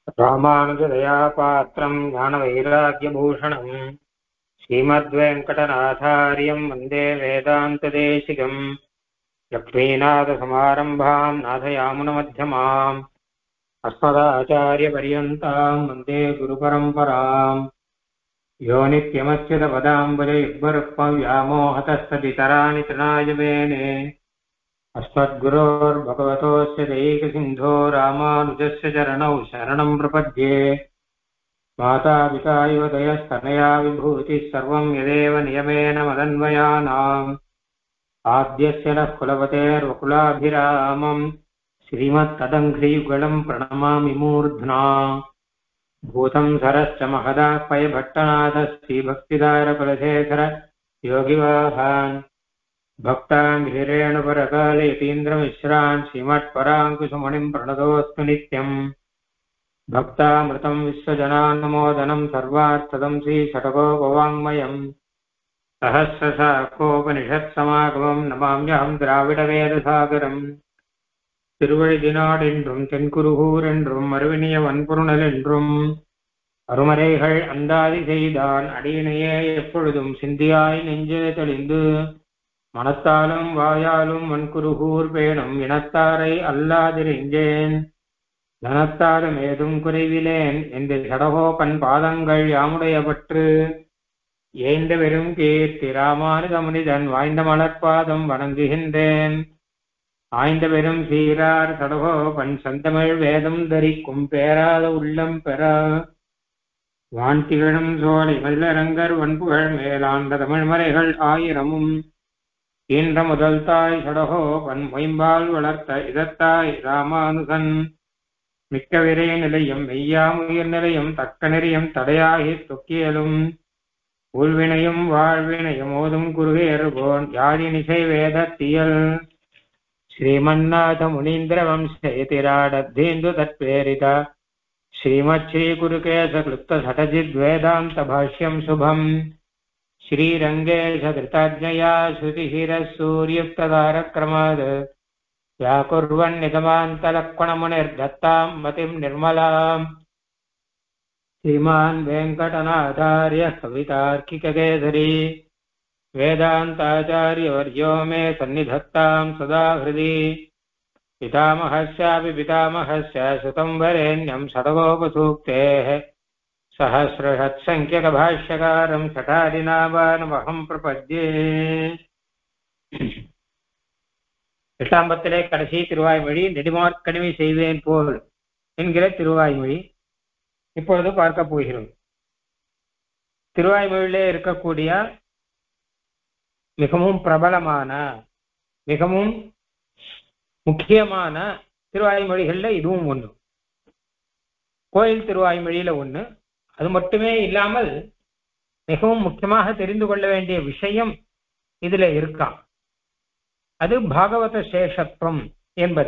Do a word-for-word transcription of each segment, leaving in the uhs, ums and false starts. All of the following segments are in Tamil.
ராமானுஜதயாபாத்திரம் ஞானவைராக்யபூஷணம் ஸ்ரீமத்வேங்கடநாதாரியம் வந்தே வேதாந்ததேசிகம் லக்ஷ்மீநாதசமாரம்பாம் நாதயாமுனமத்தியமாம் அஸ்மதாச்சாரியபர்யந்தாம் வந்தே குருபரம்பராம் யோ நித்யமच्युतपदाम्बुजयुग्मरुक्मव्यामोहतस्तदितराणि तृणायमेने अस्मद्गुरोर्भगवतोऽस्य दैकसिन्धो रामानुजस्य चरणौ शरणं प्रपद्ये मातापिता युवतयस्तनया विभूतिः सर्वं यदेव नियमेन मदन्वयानाम् आद्यस्य नः कुलपतेर्वकुलाभिरामम् श्रीमत्तदङ्घ्रियुगलं प्रणमामि मूर्ध्ना भूतं सरश्च महदाह्वयभट्टनाथः श्रीभक्तिदारकुलशेखर योगिवाहान् भक्तान् हिरेणुपरकाले यतीन्द्रमिश्रान् श्रीमत्पराङ्कुशमुनिं प्रणतोऽस्तु नित्यम् भक्तामृतं विश्वजनानुमोदनं सर्वार्थदं श्रीषटकोपवाङ्मयम् सहस्रशाखोपनिषत्समागमं नमाम्यहं द्राविडवेदसागरम् திருவழிதினாடென்றும் தென்குருகூர் என்றும் மறுவினிய வன்புருணல் என்றும் அருமறைகள் அந்தாதி செய்தான் அடியினையே எப்பொழுதும் சிந்தியாய் நெஞ்சே தெளிந்து மனத்தாலும் வாயாலும் வன்குருகூர் பேணும் இனத்தாரை அல்லாதிருந்தேன் தனத்தாலும் ஏதும் குறைவிலேன் என்று சடகோபன் பாதங்கள் யாமுடைய பற்று ஏந்த வெறும் கீர்த்தி ராமானுஜமுனிதன் வாய்ந்த மலர்பாதம் வணங்குகின்றேன் ஆய்ந்த பெரும் சீரார் சடகோபன் சந்தமிழ் வேதம் தரிக்கும் பேராத உள்ளம் பெற வான்திகழும் சோலை மல்லரங்கர் வன்புகழ் மேலாண்ட தமிழ்மறைகள் ஆயிரமும் ஈன்ற முதல் தாய் சடகோபன் மொயம்பால் வளர்த்த இதத்தாய் ராமானுசன் மிக்க விரை நிலையம் மெய்யாமுயிர் நிலையம் தக்க நெறியம் தடையாகி தொக்கியலும் உள்வினையும் வாழ்வினையும் ஓதும் குருகேறுபோன் யாழினிசை வேதத்தியல் श्रीमन्नाथ मुनीन्द्र वंशयतिराडद्धेन्दु तत्प्रेरित श्रीमच्छ्री गुरुकेश क्लुप्त सठजिद्वेदान्त भाष्यं शुभम् श्रीरङ्गेश कृताज्ञया श्रुतिशिरः सूर्युक्ततारक्रमाद् व्याकुर्वन्निगमान्तलक्ष्मणमुनिर्दत्तां मतिं निर्मलाम् श्रीमान् वेङ्कटनाथार्य कवितार्किककेसरी वेदान्ताचार्यवर्यो मे सन्निधत्तां सदा हृदि पितामहस्यापि पितामहस्य सुतं वरेण्यं षडगोपसूक्तेः सहस्रषट्सङ्ख्यकभाष्यकारं शठादिनामानमहं प्रपद्ये. எட்டாம் பத்திலே கடைசி திருவாய்மொழி நெடுமார்க்கடிமை செய்வேன் போல் என்கிற திருவாய்மொழி இப்பொழுது பார்க்க போகிறோம். திருவாய்மொழியிலே இருக்கக்கூடிய மிகவும் பிரபலமான மிகவும் முக்கியமான திருவாய்மொழிகள்ல இதுவும் ஒன்று. கோயில் திருவாய்மொழியில ஒண்ணு. அது மட்டுமே இல்லாமல் மிகவும் முக்கியமாக தெரிந்து கொள்ள வேண்டிய விஷயம் இதுல இருக்காம். அது பாகவத சேஷத்துவம் என்பது.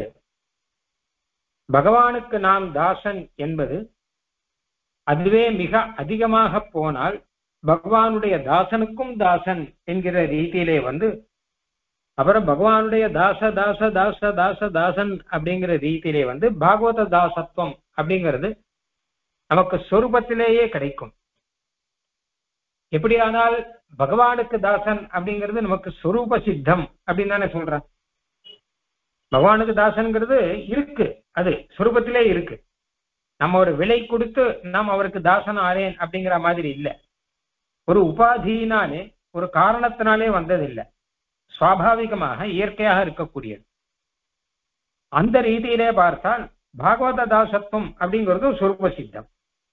பகவானுக்கு நாம் தாசன் என்பது அதுவே மிக அதிகமாக போனால் பகவானுடைய தாசனுக்கும் தாசன் என்கிற ரீதியிலே வந்து அப்புறம் பகவானுடைய தாச தாச தாச தாச தாசன் அப்படிங்கிற ரீதியிலே வந்து பாகவத தாசத்துவம் அப்படிங்கிறது நமக்கு சொரூபத்திலேயே கிடைக்கும். எப்படியானால் பகவானுக்கு தாசன் அப்படிங்கிறது நமக்கு சொரூப சித்தம் அப்படின்னு தானே சொல்றேன். பகவானுக்கு தாசன்கிறது இருக்கு, அது சொரூபத்திலே இருக்கு. நம்ம ஒரு விலை கொடுத்து நாம் அவருக்கு தாசன் ஆறேன் அப்படிங்கிற மாதிரி இல்லை. ஒரு உபாதியினாலே ஒரு காரணத்தினாலே வந்ததில்லை, சுவாபாவிகமாக இயற்கையாக இருக்கக்கூடியது. அந்த ரீதியிலே பார்த்தால் பாகவத தாசத்துவம் அப்படிங்கிறது சொரூப சித்தம்.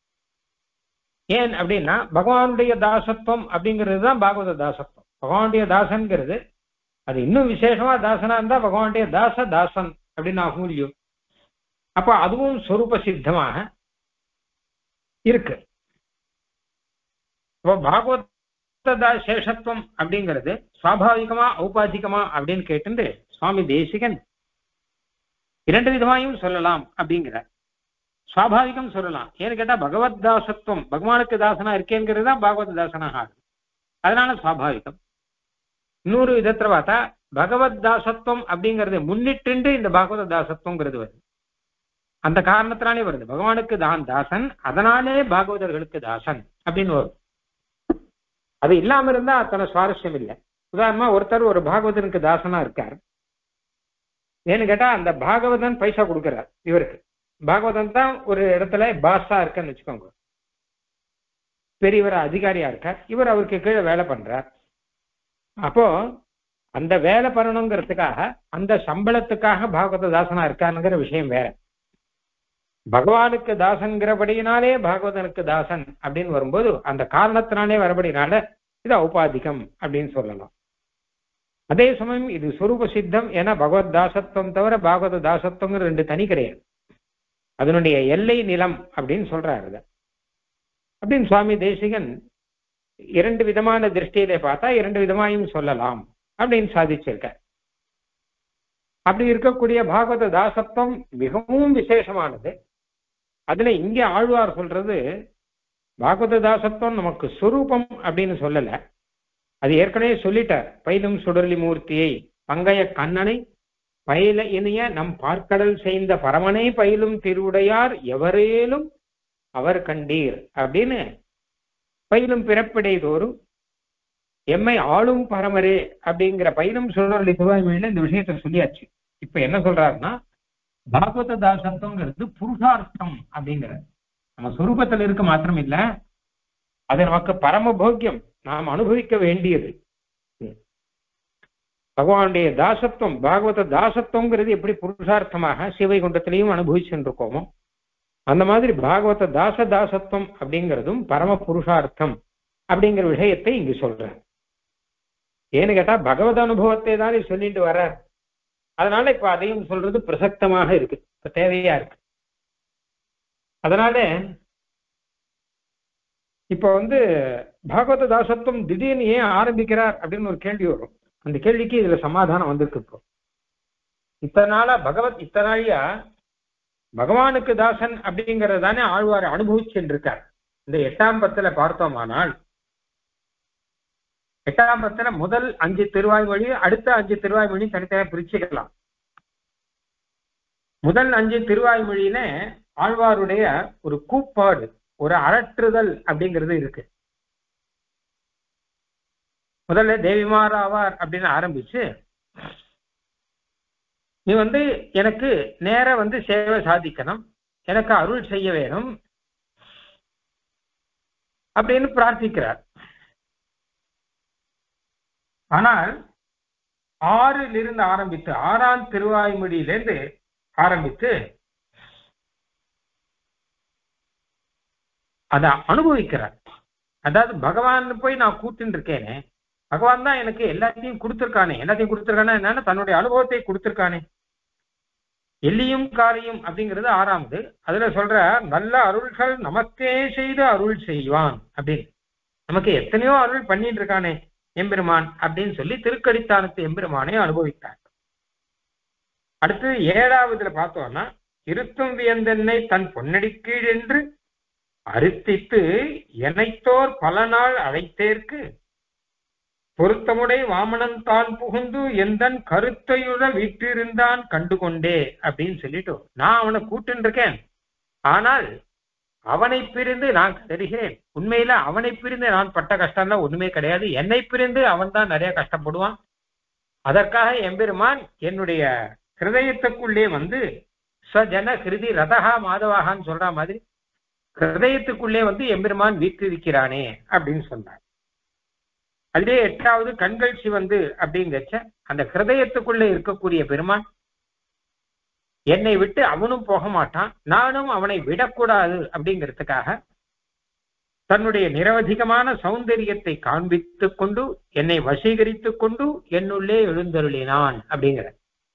ஏன் அப்படின்னா பகவானுடைய தாசத்துவம் அப்படிங்கிறது தான் பாகவத தாசத்துவம். பகவானுடைய தாசன்கிறது அது இன்னும் விசேஷமா தாசனா இருந்தா பகவானுடைய தாச தாசன் அப்படின்னு ஆகும் இல்லையோ. அப்ப அதுவும் சொரூப சித்தமாக இருக்கு. இப்போ பாகவத சேஷத்துவம் அப்படிங்கிறது சுவாபாவிகமா ஔபாதிகமா அப்படின்னு கேட்டு சுவாமி தேசிகன் இரண்டு விதமாயும் சொல்லலாம் அப்படிங்கிறார். சுவாபாவிகம் சொல்லலாம். ஏன்னு கேட்டா பகவத் தாசத்துவம் பகவானுக்கு தாசனா இருக்கேங்கிறது தான் பாகவத தாசனாக ஆகும், அதனால சுவாபாவிகம். இன்னொரு விதத்துல பார்த்தா பகவத் தாசத்துவம் அப்படிங்கிறது முன்னிட்டு இந்த பாகவத தாசத்துவங்கிறது வருது. அந்த காரணத்தினாலே வருது. பகவானுக்கு தான் தாசன், அதனாலே பாகவதர்களுக்கு தாசன் அப்படின்னு வரும். அது இல்லாம இருந்தா அத்தனை சுவாரஸ்யம் இல்லை. உதாரணமா ஒருத்தர் ஒரு பாகவதனுக்கு தாசனா இருக்கார். ஏன்னு கேட்டா அந்த பாகவதன் பைசா கொடுக்கிறார் இவருக்கு. பாகவதன் தான் ஒரு இடத்துல பாஸா இருக்குன்னு வச்சுக்கோங்க, பெரியவர் அதிகாரியா இருக்கார், இவர் அவருக்கு கீழே வேலை பண்றார். அப்போ அந்த வேலை பண்ணணுங்கிறதுக்காக அந்த சம்பளத்துக்காக பாகவத தாசனா இருக்காருங்கிற விஷயம் வேற. பகவானுக்கு தாசன்கிறபடியினாலே பாகவதனுக்கு தாசன் அப்படின்னு வரும்போது அந்த காரணத்தினாலே வரபடினால இது ஔபாதிகம் அப்படின்னு சொல்லலாம். அதே சமயம் இது சுரூப சித்தம். ஏன்னா பகவத் தாசத்துவம் தவிர பாகவத தாசத்துவங்கிற ரெண்டு தனி கிடையாது. அதனுடைய எல்லை நிலம் அப்படின்னு சொல்றாரு. அப்படின்னு சுவாமி தேசிகன் இரண்டு விதமான திருஷ்டியிலே பார்த்தா இரண்டு விதமாயும் சொல்லலாம் அப்படின்னு சாதிச்சிருக்கார். அப்படி இருக்கக்கூடிய பாகவத தாசத்துவம் மிகவும் விசேஷமானது. அதுல இங்கே ஆழ்வார் சொல்றது பாகவத தாசத்துவம் நமக்கு சுரூபம் அப்படின்னு சொல்லல. அது ஏற்கனவே சொல்லிட்டார். பயிலும் சுடர்லி மூர்த்தியை பங்கைய கண்ணனை பயில இனிய நம் பார்க்கடல் செய்த பரமனை பயிலும் திருவுடையார் எவரேலும் அவர் கண்டீர் அப்படின்னு பயிலும் பிறப்பிடை தோறும் எம்மை ஆளும் பரமரே அப்படிங்கிற பயிலும் சுடர்லி திருவாய்மொழியில இந்த விஷயத்த சொல்லியாச்சு. இப்ப என்ன சொல்றாருன்னா பாகவத தாசத்துவங்கிறது புருஷார்த்தம் அப்படிங்கிற நம்ம சுரூபத்தில் இருக்க மாத்திரம் இல்ல, அது நமக்கு பரம போக்கியம், நாம் அனுபவிக்க வேண்டியது. பகவானுடைய தாசத்துவம் பாகவத தாசத்துவங்கிறது எப்படி புருஷார்த்தமாக சிவைகுண்டத்திலையும் அனுபவிச்சுட்டு இருக்கோமோ அந்த மாதிரி பாகவத தாச தாசத்துவம் அப்படிங்கிறதும் பரம புருஷார்த்தம் அப்படிங்கிற விஷயத்தை இங்கு சொல்றேன். ஏன்னு கேட்டா பகவத அனுபவத்தை தான் சொல்லிட்டு வர்றார். அதனால இப்ப அதையும் சொல்றது பிரசக்தமாக இருக்கு, இப்ப தேவையா இருக்கு. அதனால இப்ப வந்து பாகவத தாசத்துவம் திடீர்னு ஏன் ஆரம்பிக்கிறார் அப்படின்னு ஒரு கேள்வி வரும். அந்த கேள்விக்கு இதுல சமாதானம் வந்திருக்கு. இப்போ இத்தனை நாளா பகவத் இத்தனை நாளியா பகவானுக்கு தாசன் அப்படிங்கறதானே ஆழ்வார் அனுபவிச்சுட்டு இருக்கார். இந்த எட்டாம் பத்துல பார்த்தோமானால் எட்டாம் பத்துல முதல் அஞ்சு திருவாய்மொழி அடுத்த அஞ்சு திருவாய்மொழி தனித்தனியாக பிரிச்சுக்கலாம். முதல் அஞ்சு திருவாய்மொழியில ஆழ்வாருடைய ஒரு கூப்பாடு, ஒரு அரற்றுதல் அப்படிங்கிறது இருக்கு. முதல்ல தேவிமாராவார் அப்படின்னு ஆரம்பிச்சு நீ வந்து எனக்கு நேர வந்து சேவை சாதிக்கணும், எனக்கு அருள் செய்ய வேணும் அப்படின்னு பிரார்த்திக்கிறார். ஆனால் ஆறில் இருந்து ஆரம்பித்து ஆறாம் திருவாய்மொழியிலிருந்து ஆரம்பித்து அதை அனுபவிக்கிறார். அதாவது பகவான் போய் நான் கூட்டின்னு இருக்கேனே, பகவான் தான் எனக்கு எல்லாத்தையும் கொடுத்துருக்கானே, எல்லாத்தையும் கொடுத்துருக்கானே என்னன்னா தன்னுடைய அனுபவத்தை கொடுத்துருக்கானே. எல்லியும் காரியும் அப்படிங்கிறது ஆறாவது. அதுல சொல்ற நல்ல அருள்கள் நமக்கே செய்து அருள் செய்வான் அப்படின்னு. நமக்கு எத்தனையோ அருள் பண்ணிட்டு இருக்கானே எம்பெருமான் அப்படின்னு சொல்லி திருக்கடித்தானத்து எம்பெருமானை அனுபவித்தார். அடுத்து ஏழாவதுல பார்த்தோம்னா இருத்தும் வியந்தென்னை தன் பொன்னடி கீழ் என்று அறுத்தித்து எனைத்தோர் பல நாள் அழைத்தேற்கு பொருத்தமுடை வாமனன் தான் புகுந்து எந்தன் கருத்தையுட வீட்டிருந்தான் கண்டுகொண்டே அப்படின்னு சொல்லிட்டு நான் அவனை கூட்டுன்னு இருக்கேன். ஆனால் அவனை பிரிந்து நான் கதறுகிறேன். உண்மையில அவனை பிரிந்து நான் பட்ட கஷ்டம்லாம் ஒண்ணுமே கிடையாது. என்னை பிரிந்து அவன் தான் நிறைய கஷ்டப்படுவான். அதற்காக எம்பெருமான் என்னுடைய ஹிருதயத்துக்குள்ளே வந்து ஸ்வஜன ஹிருதி ரதகா மாதவாகான்னு சொல்ற மாதிரி ஹிருதயத்துக்குள்ளே வந்து எம்பெருமான் வீற்றிருக்கிறானே அப்படின்னு சொன்னார். அதுவே எட்டாவது கண்கள் சிவந்து அப்படிங்கச்ச அந்த ஹிருதயத்துக்குள்ளே இருக்கக்கூடிய பெருமான் என்னை விட்டு அவனும் போக மாட்டான், நானும் அவனை விடக்கூடாது அப்படிங்கிறதுக்காக தன்னுடைய நிரவதிகமான சௌந்தரியத்தை காண்பித்து கொண்டு என்னை வசீகரித்து கொண்டு என்னுள்ளே எழுந்தருளினான் அப்படிங்கிற.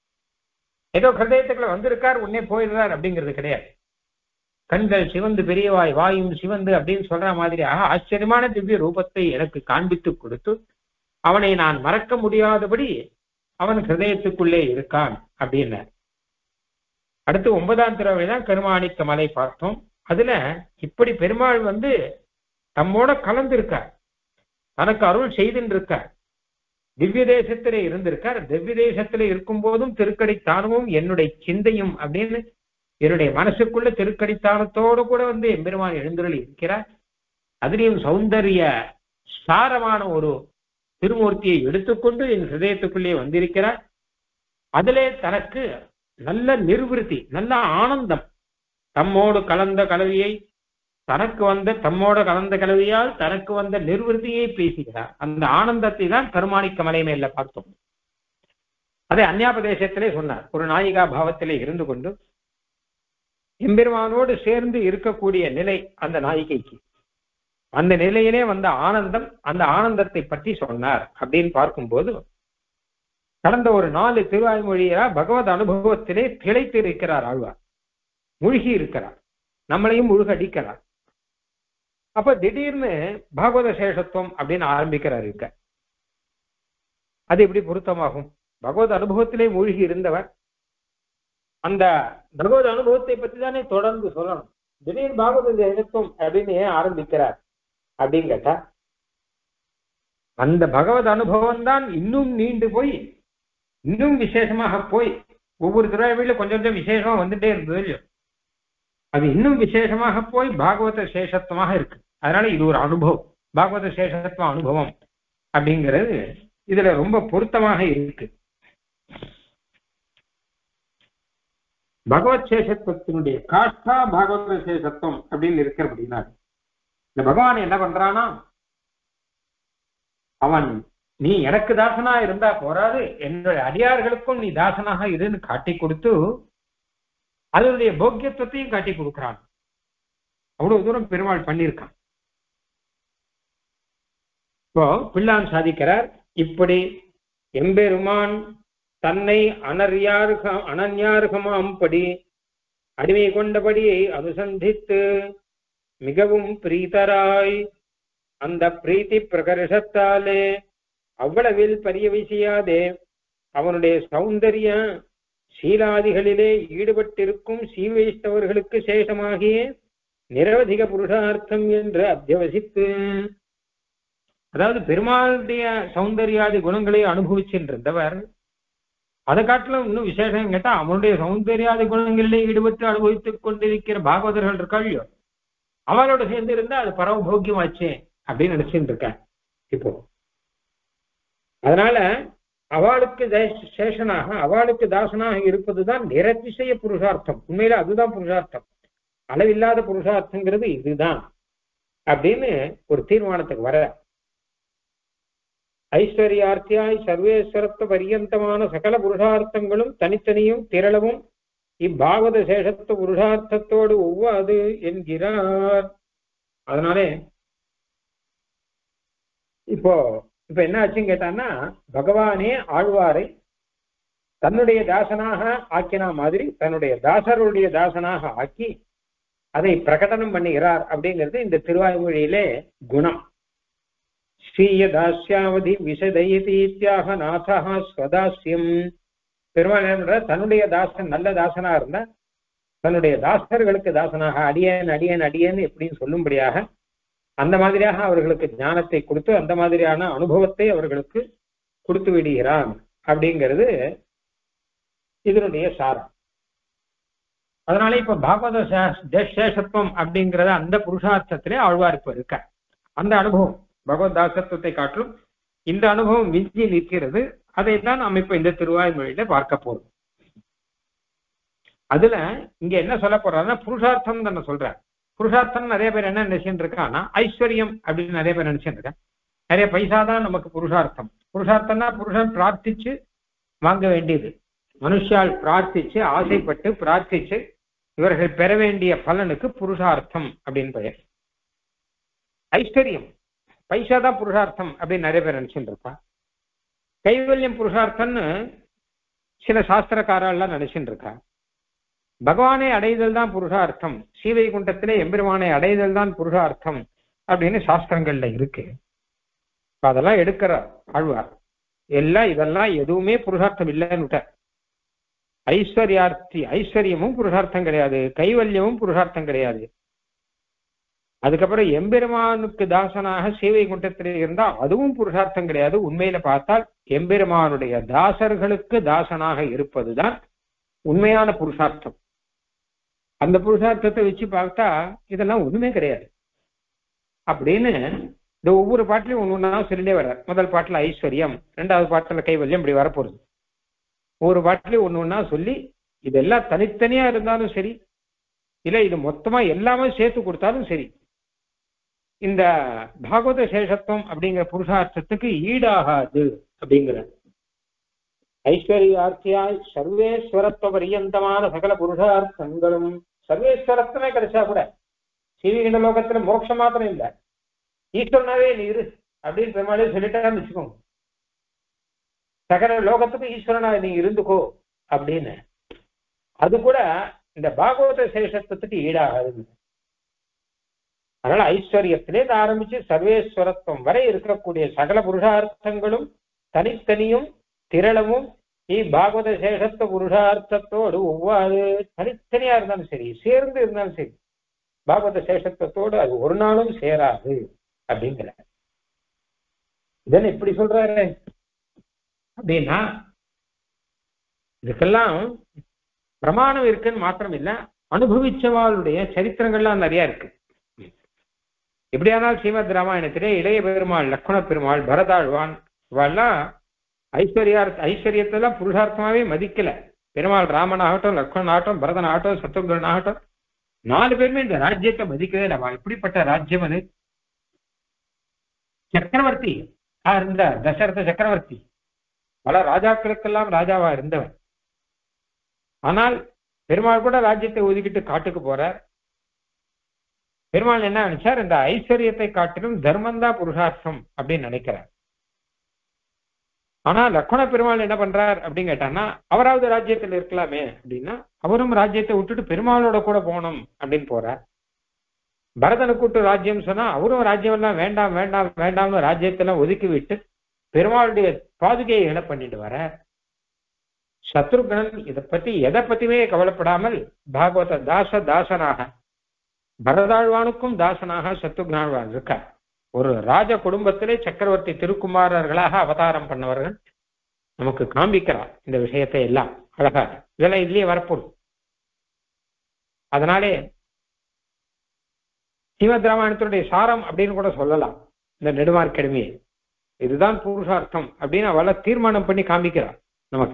ஏதோ ஹிருதயத்துக்குள்ள வந்திருக்கார் உன்னே போயிடுறார் அப்படிங்கிறது கிடையாது. கண்கள் சிவந்து பெரியவாய் வாயும் சிவந்து அப்படின்னு சொல்ற மாதிரியாக ஆச்சரியமான திவ்ய ரூபத்தை எனக்கு காண்பித்து கொடுத்து அவனை நான் மறக்க முடியாதபடி அவன் ஹிருதயத்துக்குள்ளே இருக்கான் அப்படின்னார். அடுத்து ஒன்பதாம் திருவிழா தான் கருமாணிக்க மலை பார்த்தோம். அதுல இப்படி பெருமாள் வந்து தம்மோட கலந்திருக்கார், தனக்கு அருள் செய்துன்னு இருக்கார், திவ்ய தேசத்திலே இருந்திருக்கார். திவ்ய தேசத்திலே இருக்கும் போதும் திருக்கடை தானமும் என்னுடைய சிந்தையும் அப்படின்னு என்னுடைய மனசுக்குள்ள திருக்கடித்தானத்தோடு கூட வந்து எம்பெருமான் எழுந்தருளி இருக்கிறார். அதிலையும் சௌந்தரிய சாரமான ஒரு திருமூர்த்தியை எடுத்துக்கொண்டு என் ஹிருதயத்துக்குள்ளே வந்திருக்கிறார். அதிலே தனக்கு நல்ல நிர்விருத்தி, நல்ல ஆனந்தம், தம்மோடு கலந்த கலவியை தனக்கு வந்த தம்மோட கலந்த கலவியால் தனக்கு வந்த நிர்விருத்தியை பேசுகிறார். அந்த ஆனந்தத்தை தான் கருமாணிக்க மலை மேல பார்த்தோம். அதை அந்நியாபதேசத்திலே சொன்னார். ஒரு நாயிகா பாவத்திலே இருந்து கொண்டு எம்பெருமானோடு சேர்ந்து இருக்கக்கூடிய நிலை அந்த நாயிகைக்கு, அந்த நிலையிலே வந்த ஆனந்தம், அந்த ஆனந்தத்தை பற்றி சொன்னார். அப்படின்னு பார்க்கும்போது கடந்த ஒரு நாலு திருவாய்மொழியா பகவத் அனுபவத்திலே திளைத்து இருக்கிறார் ஆழ்வார், மூழ்கி இருக்கிறார், நம்மளையும் முழுக அடிக்கிறார். அப்ப திடீர்னு பாகவத சேஷத்துவம் அப்படின்னு ஆரம்பிக்கிறார் இருக்க. அது எப்படி பொருத்தமாகும்? பகவத் அனுபவத்திலே மூழ்கி இருந்தவர் அந்த பகவத் அனுபவத்தை பற்றி தானே தொடர்ந்து சொல்லணும். திடீர் பாகவத சேஷத்துவம் அப்படின்னு ஏன் ஆரம்பிக்கிறார் அப்படின்னு கேட்டா, அந்த பகவத் அனுபவம் தான் இன்னும் நீண்டு போய் இன்னும் விசேஷமாக போய் ஒவ்வொரு திருவாய்மொழியில கொஞ்சம் கொஞ்சம் விசேஷமா வந்துட்டே இருந்தது இல்லையோ, அது இன்னும் விசேஷமாக போய் பாகவத சேஷத்துவமாக இருக்கு. அதனால இது ஒரு அனுபவம், பாகவத சேஷத்துவ அனுபவம் அப்படிங்கிறது இதுல ரொம்ப பொருத்தமாக இருக்கு. பகவத் சேஷத்துவத்தினுடைய காஷ்டா பாகவத சேஷத்துவம் அப்படின்னு இருக்கிற அப்படின்னா, இந்த பகவான் என்ன பண்றானா, அவன் நீ எனக்கு தாசனா இருந்தா போராது, என்னுடைய அடியார்களுக்கும் நீ தாசனாக இருன்னு காட்டி கொடுத்து அதனுடைய போக்கியத்துவத்தையும் காட்டி கொடுக்கிறான். அவ்வளவு தூரம் பெருமாள் பண்ணியிருக்கான். இப்போ பிள்ளான் சாதிக்கிறார், இப்படி எம்பெருமான் தன்னை அனர்யார்க அனன்யார்கமாம்படி அடிமை கொண்டபடியை அனுசந்தித்து மிகவும் பிரீதராய் அந்த பிரீத்தி பிரகர்ஷத்தாலே அவ்வளவில் பரியவிசையாதே அவனுடைய சௌந்தரிய சீலாதிகளிலே ஈடுபட்டிருக்கும் சீவைஷ்ணவர்களுக்கு சேஷமாகிய நிரவதிக புருஷார்த்தம் என்று அத்தியவசித்து, அதாவது பெருமாளுடைய சௌந்தர்யாதி குணங்களை அனுபவிச்சுருந்தவர் அதை காட்டிலும் இன்னும் விசேஷம் கேட்டா அவனுடைய சௌந்தர்யாதி குணங்களிலே ஈடுபட்டு அனுபவித்துக் கொண்டிருக்கிற பாகவதர்கள் இருக்காளியோ அவளோட சேர்ந்து இருந்தா அது பரமபோக்கியமாச்சே அப்படின்னு நினைச்சுட்டு இருக்கேன் இப்போ. அதனால அவளுக்கு சேஷனாக அவளுக்கு தாசனாக இருப்பதுதான் நிரதிசய புருஷார்த்தம். உண்மையில அதுதான் புருஷார்த்தம், அளவில்லாத புருஷார்த்தங்கிறது இதுதான் அப்படின்னு ஒரு தீர்மானத்துக்கு வர. ஐஸ்வர்யார்த்தியாய் சர்வேஸ்வரத்துவ பரியந்தமான சகல புருஷார்த்தங்களும் தனித்தனியும் திரளவும் இப்பாகவத சேஷத்துவ புருஷார்த்தத்தோடு ஒவ்வாது என்கிறார். அதனாலே இப்போ இப்ப என்ன ஆச்சுன்னு கேட்டான்னா, பகவானே ஆழ்வாரை தன்னுடைய தாசனாக ஆக்கினா மாதிரி தன்னுடைய தாசருடைய தாசனாக ஆக்கி அதை பிரகடனம் பண்ணுகிறார் அப்படிங்கிறது இந்த திருவாய்மொழியிலே குணம். ஸ்ரீய தாஸ்யாவதி விசதயதீத்யாக நாசா ஸ்வதாஸ்யம். பெருமாள் என்ன, தன்னுடைய தாசன் நல்ல தாசனா இருந்தா தன்னுடைய தாசர்களுக்கு தாசனாக அடியேன் அடியேன் அடியேன் எப்படின்னு சொல்லும்படியாக அந்த மாதிரியாக அவர்களுக்கு ஞானத்தை கொடுத்து அந்த மாதிரியான அனுபவத்தை அவர்களுக்கு கொடுத்து விடுகிறான் அப்படிங்கிறது இதனுடைய சாரம். அதனால இப்ப பாகவத சேஷத்துவம் அப்படிங்கிறத அந்த புருஷார்த்தத்திலே ஆழ்வார்ப்பு இருக்க அந்த அனுபவம் பகவத் தாசத்துவத்தை காட்டிலும் இந்த அனுபவம் விஞ்சி நிற்கிறது. அதைத்தான் நம்ம இப்ப இந்த திருவாய்மொழியில பார்க்க போறோம். அதுல இங்க என்ன சொல்ல போறாருன்னா புருஷார்த்தம் தானே சொல்ற. புருஷார்த்தம் நிறைய பேர் என்ன நினைச்சுட்டு இருக்கான்னா ஐஸ்வர்யம் அப்படின்னு நிறைய பேர் நினைச்சுட்டு இருக்கேன். நிறைய பைசா தான் நமக்கு புருஷார்த்தம். புருஷார்த்தம்னா புருஷன் பிரார்த்திச்சு வாங்க வேண்டியது. மனுஷால் பிரார்த்திச்சு ஆசைப்பட்டு பிரார்த்திச்சு இவர்கள் பெற வேண்டிய பலனுக்கு புருஷார்த்தம் அப்படின்னு பெயர். ஐஸ்வர்யம் பைசா தான் புருஷார்த்தம் அப்படின்னு நிறைய பேர் நினைச்சுட்டு இருப்பா. கைவல்யம் புருஷார்த்தம்னு சில சாஸ்திரக்காரெல்லாம் நினைச்சுட்டு இருக்கா. பகவானை அடைதல் தான் புருஷார்த்தம், ஸ்ரீவைகுண்டத்திலே எம்பெருமானை அடைதல் தான் புருஷார்த்தம் அப்படின்னு சாஸ்திரங்கள்ல இருக்கு. அதெல்லாம் எடுக்கிற ஆழ்வார் எல்லாம் இதெல்லாம் எதுவுமே புருஷார்த்தம் இல்லைன்னு. ஐஸ்வர்யார்த்தி ஐஸ்வர்யமும் புருஷார்த்தம் கிடையாது, கைவல்யமும் புருஷார்த்தம் கிடையாது. அதுக்கப்புறம் எம்பெருமானுக்கு தாசனாக ஸ்ரீவைகுண்டத்திலே இருந்தா அதுவும் புருஷார்த்தம் கிடையாது. உண்மையில பார்த்தால் எம்பெருமானுடைய தாசர்களுக்கு தாசனாக இருப்பதுதான் உண்மையான புருஷார்த்தம். அந்த புருஷார்த்தத்தை வச்சு பார்த்தா இதெல்லாம் ஒண்ணுமே கிடையாது அப்படின்னு இந்த ஒவ்வொரு பாட்டிலையும் ஒன்று ஒன்றா சொல்லிட்டே வர்றார். முதல் பாட்டில் ஐஸ்வர்யம், ரெண்டாவது பாட்டில் கைவல்யம், இப்படி வரப்போகுது. ஒவ்வொரு பாட்டிலையும் ஒன்று ஒன்றா சொல்லி இதெல்லாம் தனித்தனியா இருந்தாலும் சரி, இல்லை இது மொத்தமா எல்லாமே சேர்த்து கொடுத்தாலும் சரி, இந்த பாகவத சேஷத்துவம் அப்படிங்கிற புருஷார்த்தத்துக்கு ஈடாகாது அப்படிங்கிற ஐஸ்வர்யார்த்தியாய் சர்வேஸ்வரத்துவ பரியந்தமான சகல புருஷார்த்தங்களும், சர்வேஸ்வரத்துவமே கிடைச்சா கூட சீவிகண்ட லோகத்துல மோட்சம் மாத்திரம் இல்லை, ஈஸ்வரனாவே நீ இரு அப்படின்னு பெருமாளே சொல்லிட்டான்னு வச்சுக்கோங்க. சகல லோகத்துக்கு ஈஸ்வரனா நீ இருந்துக்கோ அப்படின்னு, அது கூட இந்த பாகவத சேஷத்துவத்துக்கு ஈடாகாது. அதனால ஐஸ்வர்யத்திலே ஆரம்பிச்சு சர்வேஸ்வரத்துவம் வரை இருக்கக்கூடிய சகல புருஷார்த்தங்களும் தனித்தனியும் திரளவும் பாகவத சேஷத்துவ புருஷார்த்தத்தோடு ஒவ்வாறு தனித்தனியா இருந்தாலும் சரி, சேர்ந்து இருந்தாலும் சரி, பாகவத சேஷத்துவத்தோடு அது ஒரு நாளும் சேராது அப்படிங்கிற. இதெல்லாம் எப்படி சொல்றாரு அப்படின்னா, இதுக்கெல்லாம் பிரமாணம் இருக்குன்னு மாத்திரம் இல்ல, அனுபவிச்சவாளுடைய சரித்திரங்கள்லாம் நிறைய இருக்கு. எப்படியானால் ஸ்ரீமத் ராமாயணத்திலே இளைய பெருமாள், லக்ஷ்மண பெருமாள், பரதாழ்வான் இவெல்லாம் ஐஸ்வர்யா ஐஸ்வர்யத்தெல்லாம் புருஷார்த்தமாவே மதிக்கல. பெருமாள் ராமன் ஆகட்டும், லக்ஷ்மணன் ஆகட்டும், பரதன் ஆகட்டும், சத்ருகன் ஆகட்டும், நாலு பேருமே இந்த ராஜ்யத்தை மதிக்கவே இல்லை. இப்படிப்பட்ட ராஜ்யம் அது. சக்கரவர்த்தி இருந்த தசரத சக்கரவர்த்தி பல ராஜாக்களுக்கெல்லாம் ராஜாவா இருந்தவன். ஆனால் பெருமாள் கூட ராஜ்யத்தை ஒதுக்கிட்டு காட்டுக்கு போறார். பெருமாள் என்ன நினைச்சார், இந்த ஐஸ்வர்யத்தை காட்டிலும் தர்மந்தா புருஷார்த்தம் அப்படின்னு நினைக்கிறார். ஆனா லக்ஷ்மண பெருமாள் என்ன பண்றார் அப்படின்னு கேட்டான்னா, அவராவது ராஜ்யத்தில் இருக்கலாமே அப்படின்னா, அவரும் ராஜ்யத்தை விட்டுட்டு பெருமாளோட கூட போகணும் அப்படின்னு போறார். பரதனை கூட்டு ராஜ்யம் சொன்னா அவரும் ராஜ்யம் எல்லாம் வேண்டாம் வேண்டாம் வேண்டாம்னு ராஜ்யத்தெல்லாம் ஒதுக்கி விட்டு பெருமாளுடைய பாதுகையை என்ன பண்ணிட்டு வர. சத்ருகன் இதை பத்தி எதை பத்தியுமே கவலைப்படாமல் பாகவத தாச தாசனாக, பரதாழ்வானுக்கும் தாசனாக சத்ருகனாழ்வான் இருக்கார். ஒரு ராஜ குடும்பத்திலே சக்கரவர்த்தி திருக்குமாரர்களாக அவதாரம் பண்ணவர்கள் நமக்கு காண்பிக்கிறார் இந்த விஷயத்தை எல்லாம் அழகாக. இதெல்லாம் இதுலயே வரப்போம். அதனாலே ஸ்ரீமத் ராமாயணத்தினுடைய சாரம் அப்படின்னு கூட சொல்லலாம் இந்த நெடுமார்க்கடிமையை. இதுதான் புருஷார்த்தம் அப்படின்னு அவளை தீர்மானம் பண்ணி காண்பிக்கிறார் நமக்கு.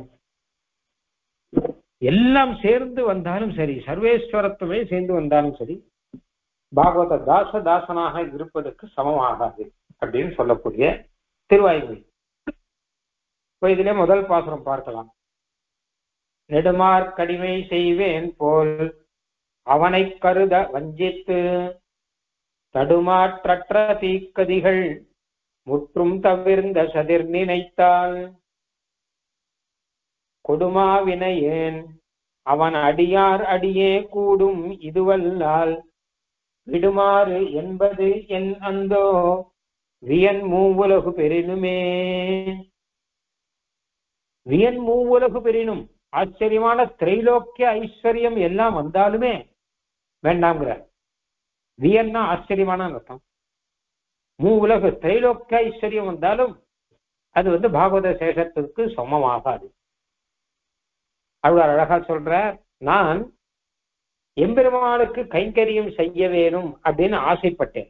எல்லாம் சேர்ந்து வந்தாலும் சரி, சர்வேஸ்வரத்துமே சேர்ந்து வந்தாலும் சரி, பாகவத தாச தாசனாக இருப்பதற்கு சமமாகாது அப்படின்னு சொல்லக்கூடிய திருவாய்மொழி. இப்போ இதிலே முதல் பாசுரம் பார்க்கலாம். நெடுமார்க்கடிமை செய்வேன் போல் அவனை கருத வஞ்சித்து தடுமாற்றற்ற தீக்கதிகள் முற்றும் தவிர்ந்த சதிர் நினைத்தால் கொடுமாவினையேன் அவன் அடியார் அடியே கூடும் இதுவல்லால் விடுமாறு என்பது என் அந்தோ வியன் மூவுலகு பெரினுமே. வியன் மூவுலகு பெரினும், ஆச்சரியமான திரைலோக்கிய ஐஸ்வர்யம் எல்லாம் வந்தாலுமே வேண்டாம்ங்கிற. வியன்னா ஆச்சரியமான அர்த்தம். மூ உலகு திரைலோக்கிய ஐஸ்வர்யம் வந்தாலும் அது வந்து பாகவத சேஷத்திற்கு சமமாகாது. அவ்வளவு அழகா சொல்ற, நான் எம்பெருமானுக்கு கைங்கரியம் செய்ய வேணும் அப்படின்னு ஆசைப்பட்டேன்.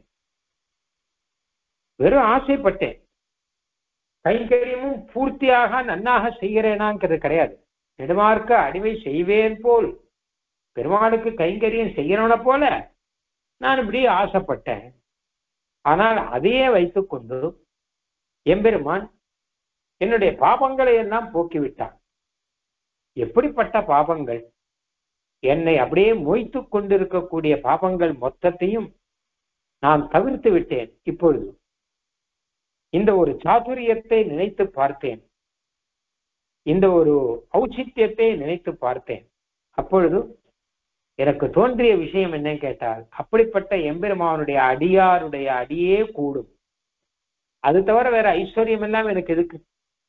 வெறும் ஆசைப்பட்டேன், கைங்கரியமும் பூர்த்தியாக நன்னாக செய்கிறேனாங்கிறது கிடையாது. நெடுமார்க்க அடிமை செய்வேன் போல் பெருமாளுக்கு கைங்கரியம் செய்யணும்ன போல நான் இப்படி ஆசைப்பட்டேன். ஆனால் அதையே வைத்துக்கொண்டு எம்பெருமான் என்னுடைய பாபங்களை எல்லாம் போக்கிவிட்டான். எப்படிப்பட்ட பாபங்கள்? என்னை அப்படியே மொய்த்து கொண்டிருக்கக்கூடிய பாபங்கள் மொத்தத்தையும் நான் தவிர்த்து விட்டேன். இப்பொழுது இந்த ஒரு சாதுரியத்தை நினைத்து பார்த்தேன், இந்த ஒரு ஔச்சித்யத்தை நினைத்து பார்த்தேன். அப்பொழுது எனக்கு தோன்றிய விஷயம் என்ன கேட்டால், அப்படிப்பட்ட எம்பெருமானுடைய அடியாருடைய அடியே கூடும். அது தவிர வேற ஐஸ்வர்யம் எல்லாம் எனக்கு எதுக்கு?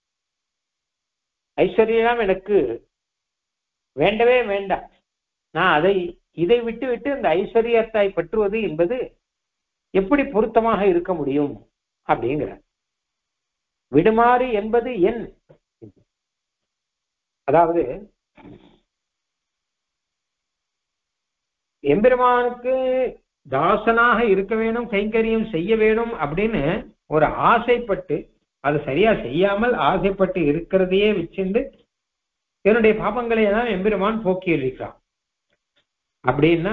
ஐஸ்வர்யம் எனக்கு வேண்டவே வேண்டாம். நான் அதை இதை விட்டு விட்டு இந்த ஐஸ்வர்யத்தை பற்றுவது என்பது எப்படி பொருத்தமாக இருக்க முடியும் அப்படிங்கிற. விடுமாறு என்பது என், அதாவது எம்பெருமானுக்கு தாசனாக இருக்க வேணும், கைங்கரியம் செய்ய வேணும் அப்படின்னு ஒரு ஆசைப்பட்டு அது சரியா செய்யாமல் ஆசைப்பட்டு இருக்கிறதையே வச்சிருந்து என்னுடைய பாபங்களை எல்லாம் எம்பெருமான் போக்கி இருக்கிறான். அப்படின்னா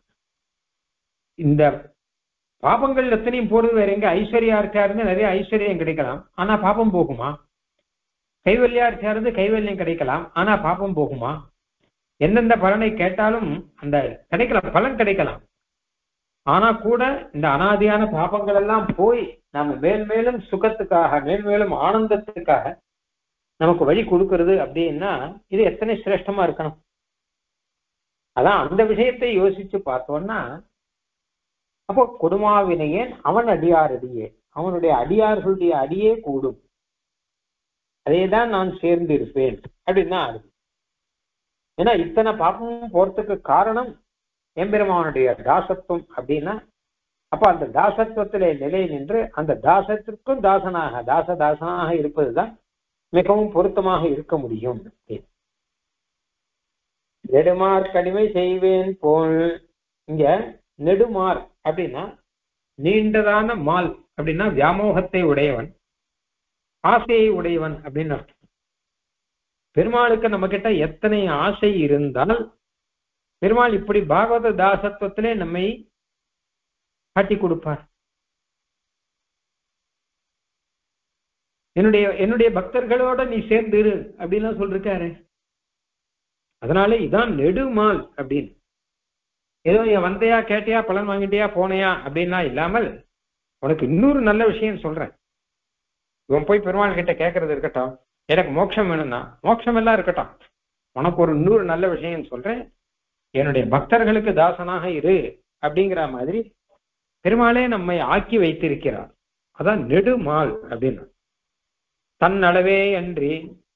இந்த பாபங்கள் எத்தனையும் போறது வேற எங்க? ஐஸ்வர்யா இருக்கா இருந்து நிறைய ஐஸ்வர்யம் கிடைக்கலாம், ஆனா பாபம் போகுமா? கைவல்யா இருக்கா இருந்து கைவல்யம் கிடைக்கலாம், ஆனா பாபம் போகுமா? எந்தெந்த பலனை கேட்டாலும் அந்த கிடைக்கலாம், பலன் கிடைக்கலாம், ஆனா கூட இந்த அனாதியான பாபங்கள் எல்லாம் போய் நம்ம மேல் மேலும் சுகத்துக்காக மேல் மேலும் ஆனந்தத்துக்காக நமக்கு வழி கொடுக்கிறது அப்படின்னா இது எத்தனை சிரேஷ்டமா இருக்கணும். அதான் அந்த விஷயத்தை யோசிச்சு பார்த்தோம்னா, அப்போ கொடுமாவினையேன் அவன் அடியார் அடியே, அவனுடைய அடியார்களுடைய அடியே கூடும், அதேதான் நான் சேர்ந்து இருப்பேன் அப்படின்னா அது. ஏன்னா இத்தனை பாப்பமும் போறதுக்கு காரணம் எம்பெருமானுடைய தாசத்துவம் அப்படின்னா, அப்ப அந்த தாசத்துவத்திலே நிலை நின்று அந்த தாசத்திற்கும் தாசனாக தாச தாசனாக இருப்பதுதான் மிகவும் பொருத்தமாக இருக்க முடியும். நெடுமார் கடிமை செய்வேன் போல், இங்க நெடுமார் அப்படின்னா நீண்டதான மால் அப்படின்னா வியாமோகத்தை உடையவன், ஆசையை உடையவன் அப்படின்னு அர்த்தம். பெருமாளுக்கு நம்ம கிட்ட எத்தனை ஆசை இருந்தால் பெருமாள் இப்படி பாகவத தாசத்துவத்திலே நம்மை காட்டி கொடுப்பார். என்னுடைய என்னுடைய பக்தர்களோட நீ சேர்ந்து இரு அப்படின்லாம் சொல்லிருக்காரு. அதனால இதான் நெடுமால் அப்படின்னு. ஏதோ என் வந்தையா கேட்டியா பலன் வாங்கிட்டியா போனையா அப்படின்னா இல்லாமல் உனக்கு இன்னொரு நல்ல விஷயம் சொல்றேன். இவன் போய் பெருமாள் கிட்ட கேட்கறது இருக்கட்டும், எனக்கு மோட்சம் வேணும்னா மோட்சம் எல்லாம் இருக்கட்டும், உனக்கு ஒரு இன்னொரு நல்ல விஷயம் சொல்றேன், என்னுடைய பக்தர்களுக்கு தாசனாக இரு அப்படிங்கிற மாதிரி பெருமாளே நம்மை ஆக்கி வைத்திருக்கிறார். அதான் நெடுமால் அப்படின்னு. தன் அளவே அன்றி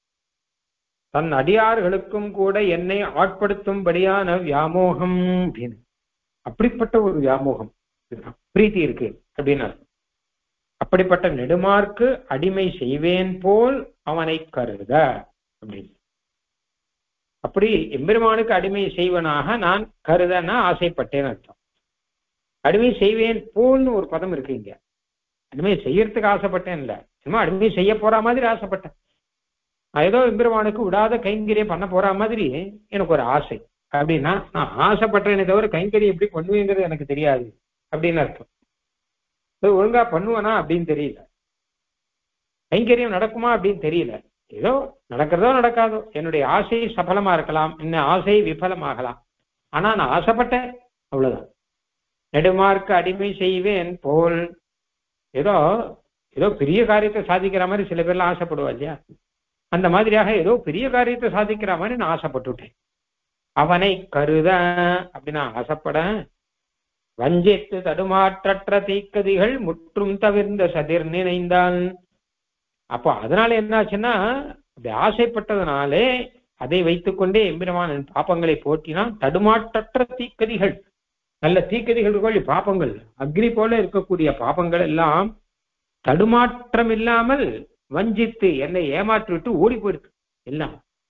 தன் அடியார்களுக்கும் கூட என்னை ஆட்படுத்தும்படியான வியாமோகம் அப்படின்னு, அப்படிப்பட்ட ஒரு வியாமோகம் பிரீத்தி இருக்கு அப்படின்னா, அப்படிப்பட்ட நெடுமார்க்கு அடிமை செய்வேன் போல் அவனை கருத அப்படின்னு. அப்படி எம்பெருமானுக்கு அடிமை செய்வனாக நான் கருதனா ஆசைப்பட்டேன்னு அர்த்தம். அடிமை செய்வேன் போல்னு ஒரு பதம் இருக்கு இங்க. அடிமை செய்யறதுக்கு ஆசைப்பட்டேன் இல்ல, சும்மா அடிமை செய்ய போற மாதிரி ஆசைப்பட்டேன். ஏதோ எம்பெருமானுக்கு விடாத கைங்கரியம் பண்ண போற மாதிரி எனக்கு ஒரு ஆசை அப்படின்னா, நான் ஆசைப்பட்டேனே தவிர கைங்கரியம் எப்படி பண்ணுவேங்கிறது எனக்கு தெரியாது அப்படின்னு அர்த்தம். ஒழுங்கா பண்ணுவேனா அப்படின்னு தெரியல, கைங்கரியம் நடக்குமா அப்படின்னு தெரியல, ஏதோ நடக்கிறதோ நடக்காதோ, என்னுடைய ஆசை சபலமா இருக்கலாம், என்ன ஆசை விபலமாகலாம், ஆனா நான் ஆசைப்பட்டேன் அவ்வளவுதான். நெடுமார்க்கு அடிமை செய்வேன் போல், ஏதோ ஏதோ பெரிய காரியத்தை சாதிக்கிற மாதிரி சில பேர்லாம் ஆசைப்படுவா இல்லையா, அந்த மாதிரியாக ஏதோ பெரிய காரியத்தை சாதிக்கிற மாதிரி நான் ஆசைப்பட்டுட்டேன். அவனை கருத அப்படின்னா ஆசைப்பட, வஞ்சித்து தடுமாற்றற்ற தீக்கதிகள் முற்றும் தவிர்ந்த சதிர் நினைந்தான். அப்போ அதனால என்னாச்சுன்னா, அப்படி ஆசைப்பட்டதுனாலே அதை வைத்துக்கொண்டே எம்பெருமான் பாப்பங்களை போற்றினான். தடுமாற்றற்ற தீக்கதிகள், நல்ல தீக்கதிகள் பாப்பங்கள், அக்னி போல இருக்கக்கூடிய பாப்பங்கள் எல்லாம் தடுமாற்றம் இல்லாமல் வஞ்சித்து என்னை ஏமாற்றி விட்டு ஓடி போயிருக்கு எல்லாம்.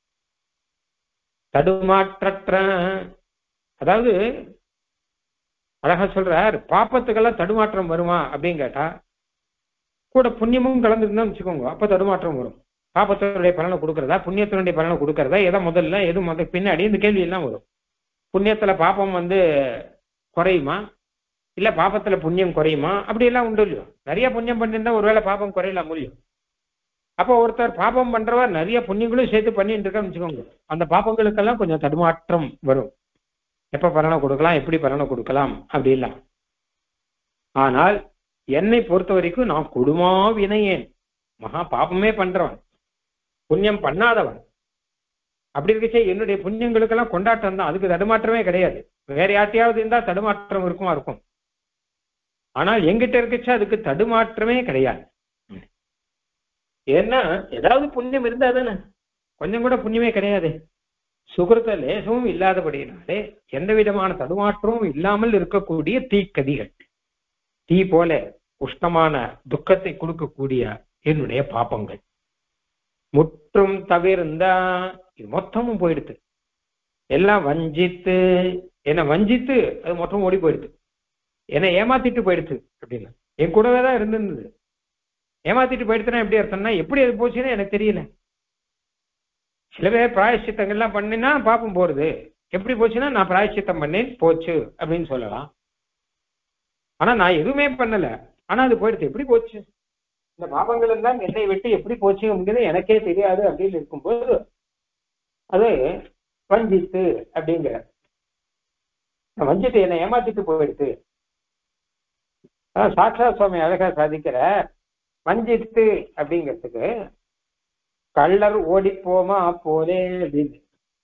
தடுமாற்றற்ற, அதாவது அழகா சொல்றார், பாப்பத்துக்கெல்லாம் தடுமாற்றம் வருமா அப்படின்னு கேட்டா, கூட புண்ணியமும் கலந்துருந்தா வச்சுக்கோங்க, அப்ப தடுமாற்றம் வரும். பாப்பத்தினுடைய பலனை கொடுக்கறதா புண்ணியத்தினுடைய பலனை கொடுக்கறதா, எதை முதல்ல எது முதல் பின்னாடி, இந்த கேள்வி எல்லாம் வரும். புண்ணியத்துல பாப்பம் வந்து குறையுமா, இல்ல பாப்பத்துல புண்ணியம் குறையுமா, அப்படி எல்லாம் உண்டு இல்லையோ. நிறைய புண்ணியம் பண்ணிருந்தா ஒருவேளை பாப்பம் குறையலாம் முடியும். அப்போ ஒருத்தர் பாப்பம் பண்றவர் நிறைய புண்ணியங்களும் சேர்த்து பண்ணிட்டு இருக்கன்னு வச்சுக்கோங்க, அந்த பாப்பங்களுக்கெல்லாம் கொஞ்சம் தடுமாற்றம் வரும். எப்ப பலனை கொடுக்கலாம், எப்படி பலனை கொடுக்கலாம் அப்படி இல்லை. ஆனால் என்னை பொறுத்த வரைக்கும் நான் கொடுமா வினையேன், மகா பாப்பமே பண்றவன், புண்ணியம் பண்ணாதவன். அப்படி இருக்கச்சே என்னுடைய புண்ணியங்களுக்கெல்லாம் கொண்டாட்டம் தான், அதுக்கு தடுமாற்றமே கிடையாது. வேற யார்ட்டையாவது இருந்தா தடுமாற்றம் இருக்குமா இருக்கும், ஆனால் எங்கிட்ட இருக்கச்சே அதுக்கு தடுமாற்றமே கிடையாது. ஏன்னா ஏதாவது புண்ணியம் இருந்தா தானே, கொஞ்சம் கூட புண்ணியமே கிடையாது, சுகிருத்த லேசமும் இல்லாதபடியினாலே எந்த விதமான தடுமாற்றமும் இல்லாமல் இருக்கக்கூடிய தீக்கதிகள், தீ போல உஷ்ணமான துக்கத்தை கொடுக்கக்கூடிய என்னுடைய பாப்பங்கள் முற்றும் தவிர்ந்தா, இது மொத்தமும் போயிடுது, எல்லாம் வஞ்சித்து என்னை வஞ்சித்து அது மொத்தம் ஓடி போயிடுது, என்னை ஏமாத்திட்டு போயிடுச்சு அப்படின்னா. என் கூடவே தான் இருந்திருந்தது, ஏமாத்திட்டு போயிடுச்சுன்னா எப்படி அர்த்தம்னா எப்படி அது போச்சுன்னு எனக்கு தெரியல. சில பேர் பிராயச்சித்தங்கள்லாம் பண்ணினா பாப்பம் போறது, எப்படி போச்சுன்னா நான் பிராயச்சித்தம் பண்ணேன் போச்சு அப்படின்னு சொல்லலாம். ஆனா நான் எதுவுமே பண்ணல, ஆனா அது போயிடுச்சு. எப்படி போச்சு, இந்த பாபங்கள் எல்லாம் என்னை விட்டு எப்படி போச்சு அப்படிங்கிறது எனக்கே தெரியாது அப்படின்னு இருக்கும்போது அது வஞ்சித்து அப்படிங்கிற, வஞ்சித்து என்னை ஏமாத்திட்டு போயிடுச்சு. சாட்சா சுவாமி அழகா சாதிக்கிற வஞ்சித்து அப்படிங்கிறதுக்கு கள்ளர் ஓடி போமா போலே அப்படின்னு.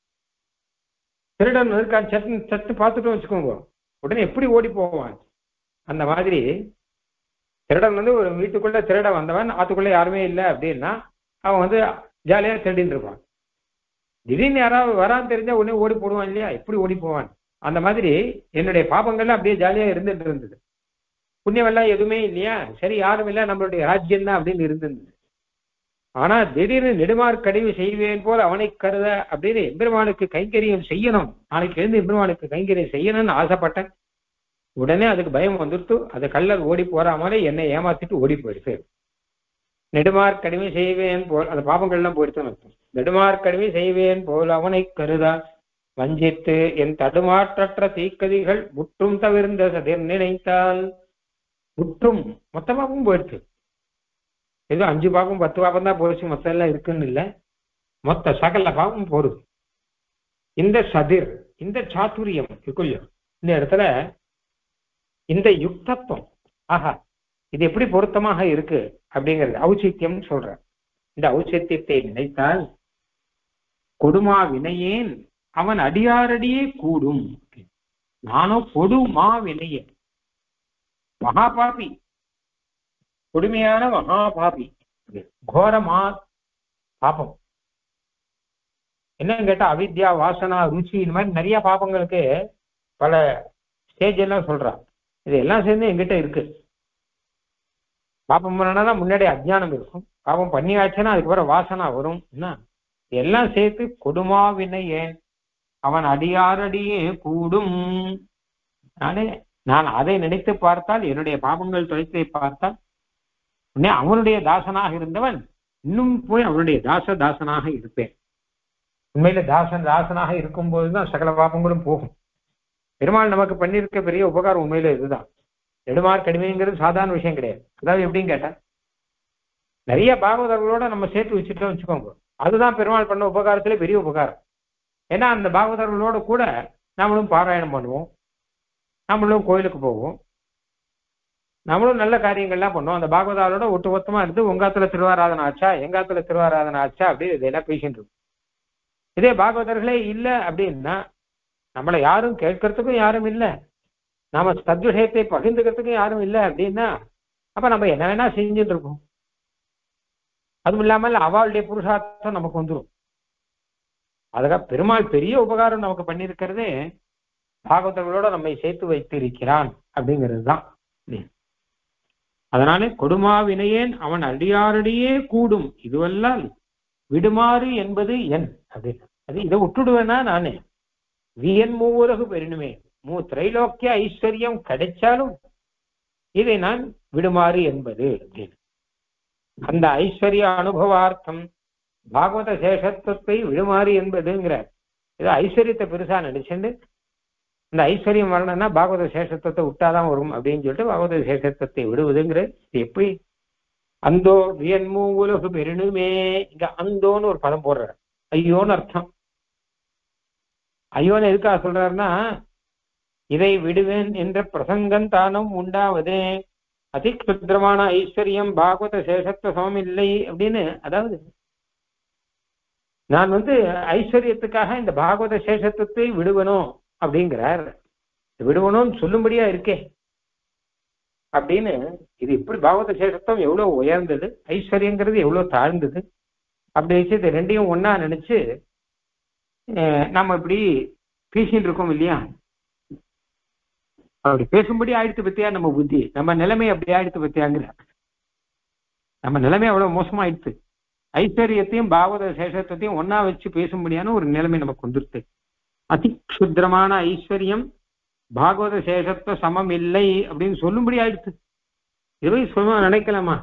திருடன் இருக்கான் சட்டு சட்டு பார்த்துட்டு வச்சுக்கோங்க, உடனே எப்படி ஓடி போவான். அந்த மாதிரி திருடன் வந்து ஒரு வீட்டுக்குள்ள திருட வந்தவன் ஆத்துக்குள்ள யாருமே இல்லை அப்படின்னா அவன் வந்து ஜாலியா திருடின்னு இருப்பான். திடீர்னு யாராவது வரான்னு தெரிஞ்சா உடனே ஓடி போடுவான் இல்லையா, எப்படி ஓடி போவான். அந்த மாதிரி என்னுடைய பாபங்கள்லாம் அப்படியே ஜாலியா இருந்துட்டு இருந்தது. புண்ணியமெல்லாம் எதுவுமே இல்லையா, சரி யாரும் இல்லை நம்மளுடைய ராஜ்யம் தான் அப்படின்னு இருந்திருந்தது. ஆனா திடீர்னு நெடுமார்க்கடிவு செய்வேன் போல் அவனை கருத அப்படின்னு எம்பெருமானுக்கு கைங்கரியம் செய்யணும், நாளைக்கு எழுந்து எம்பெருமானுக்கு கைங்கரியம் செய்யணும்னு ஆசைப்பட்டேன். உடனே அதுக்கு பயம் வந்துடுத்து, அது கள்ளர் ஓடி போற மாதிரி என்னை ஏமாத்திட்டு ஓடி போயிடுச்சு. நெடுமார்க்கடிமை செய்வேன் போல் அந்த பாபங்கள்லாம் போயிடுச்சுன்னு. நெடுமார்க்கடிமை செய்வேன் போல் அவனை கருதா வஞ்சித்து என் தடுமாற்றற்ற தீக்கதிகள் முற்றும் தவிர்ந்த சதிர் நினைத்தால். முற்றும் மொத்த பாபமும் போயிடுச்சு. ஏதோ அஞ்சு பாபம் பத்து பாபம் தான் போயிடுச்சு, மொத்தம் எல்லாம் இருக்குன்னு இல்லை, மொத்த சகல பாபம் போடுது. இந்த சதிர், இந்த சாத்துரியம் இருக்குல்ல இந்த இடத்துல, இந்த யுக்தத்துவம், ஆஹா இது எப்படி பொருத்தமாக இருக்கு அப்படிங்கிறது ஔச்சித்யம் சொல்ற. இந்த ஔச்சித்யத்தை நினைத்தால் கொடுமா வினையேன் அவன் அடியாரடியே கூடும். நானோ கொடுமா வினையேன், மகாபாபி, கொடுமையான மகாபாபி, கோரமா பாபம். என்னன்னு கேட்டா அவித்யா வாசனா ருச்சி இந்த மாதிரி நிறைய பாபங்களுக்கு பல ஸ்டேஜ் எல்லாம் சொல்றான். இது எல்லாம் சேர்ந்து எங்கிட்ட இருக்கு. பாப்பம் பண்ணனா முன்னாடி அஜ்ஞானம் இருக்கும், பாபம் பண்ணியாச்சுன்னா அதுக்கப்புறம் வாசனா வரும். என்ன எல்லாம் சேர்த்து கொடுமா வினையே அவன் அடியாரடியே கூடும். நானே நான் அதை நினைத்து பார்த்தால், என்னுடைய பாபங்கள் தொலைத்தை பார்த்தால் உடனே அவனுடைய தாசனாக இருந்தவன் இன்னும் போய் அவனுடைய தாச தாசனாக இருப்பேன். உண்மையில தாசன் தாசனாக இருக்கும் போதுதான் சகல பாபங்களும் போகும். பெருமாள் நமக்கு பண்ணியிருக்க பெரிய உபகாரம் உண்மையில இதுதான். நெடுமார் கடிமைங்கிறது சாதாரண விஷயம் கிடையாது. அதாவது எப்படின்னு கேட்டா நிறைய பாகவதர்களோட நம்ம சேர்த்து வச்சுட்டோம் வச்சுக்கோங்க, அதுதான் பெருமாள் பண்ண உபகாரத்துல பெரிய உபகாரம். ஏன்னா அந்த பாகவதர்களோட கூட நம்மளும் பாராயணம் பண்ணுவோம், நம்மளும் கோயிலுக்கு போவோம், நம்மளும் நல்ல காரியங்கள்லாம் பண்ணுவோம். அந்த பாகவதாரோட ஒட்டு மொத்தமா இருந்து உங்காத்துல திருவாராதனை ஆச்சா எங்காத்துல திருவாராதனை ஆச்சா அப்படி இதெல்லாம் பேசிட்டு இருக்கும். இதே பாகவதர்களே இல்லை அப்படின்னா நம்மளை யாரும் கேட்கறதுக்கும் யாரும் இல்லை, நாம சத்விஷயத்தை பகிர்ந்துக்கிறதுக்கும் யாரும் இல்லை அப்படின்னா அப்ப நம்ம என்ன வேணா செஞ்சுட்டு இருக்கோம். அதுவும் இல்லாமல் அவளுடைய புருஷார்த்தம் நமக்கு வந்துடும். அதுக்காக பெருமாள் பெரிய உபகாரம் நமக்கு பண்ணியிருக்கிறதே பாகவதர்களோட நம்மை சேர்த்து வைத்து இருக்கிறான் அப்படிங்கிறது தான். அதனாலே கொடுமா வினையேன் அவன் அடியாரடியே கூடும் இதுவெல்லாம் விடுமாறு என்பது என் அப்படின்னு. அது இதை விட்டுடுவேன்னா நானே வியன் மூவுலகு பெருணுமே, மூ திரைலோக்கிய ஐஸ்வர்யம் கிடைச்சாலும் இதை நான் விடுமாறு என்பது அப்படின்னு. அந்த ஐஸ்வர்ய அனுபவார்த்தம் பாகவத சேஷத்துவத்தை விடுமாறு என்பதுங்கிற ஏதோ ஐஸ்வர்யத்தை பெருசா நினைச்சுண்டு இந்த ஐஸ்வர்யம் வரணும்னா பாகவத சேஷத்துவத்தை விட்டாதான் வரும் அப்படின்னு சொல்லிட்டு பாகவத சேஷத்துவத்தை விடுவதுங்கிற எப்படி அந்தோ வியன்மூ உலகு பெருணுமே. இங்க அந்தோன்னு ஒரு பதம் போடுற, ஐயோன்னு அர்த்தம். ஐயோன்னு எதுக்காக சொல்றாருன்னா இதை விடுவேன் என்ற பிரசங்கம் தானும் உண்டாவதே அதிக்ஷுத்திரமான ஐஸ்வர்யம் பாகவத சேஷத்துவ சமம் இல்லை அப்படின்னு. அதாவது நான் வந்து ஐஸ்வர்யத்துக்காக இந்த பாகவத சேஷத்துவத்தை விடுவனும் அப்படிங்கிறார். விடுவனும் சொல்லும்படியா இருக்கே அப்படின்னு. இது இப்படி பாகவத சேஷத்துவம் எவ்வளவு உயர்ந்தது, ஐஸ்வர்யங்கிறது எவ்வளவு தாழ்ந்தது அப்படி வச்சு இது ரெண்டையும் ஒன்னா நினைச்சு நம்ம இப்படி பேசிட்டு இருக்கோம் இல்லையா. அப்படி பேசும்படி ஆயிடுத்து பத்தியா நம்ம புத்தி, நம்ம நிலைமை அப்படி ஆயிடுத்து பத்தியாங்கிற. நம்ம நிலைமை அவ்வளவு மோசமாயிடுச்சு. ஐஸ்வர்யத்தையும் பாகவத சேஷத்தையும் ஒன்னா வச்சு பேசும்படியான ஒரு நிலைமை நமக்கு வந்துருச்சு. அதிக்ஷுத்ரமான ஐஸ்வர்யம் பாகவத சேஷத்துவ சமம் இல்லை அப்படின்னு சொல்லும்படி ஆயிடுச்சு. இது சொல்ல நினைக்கலாமா?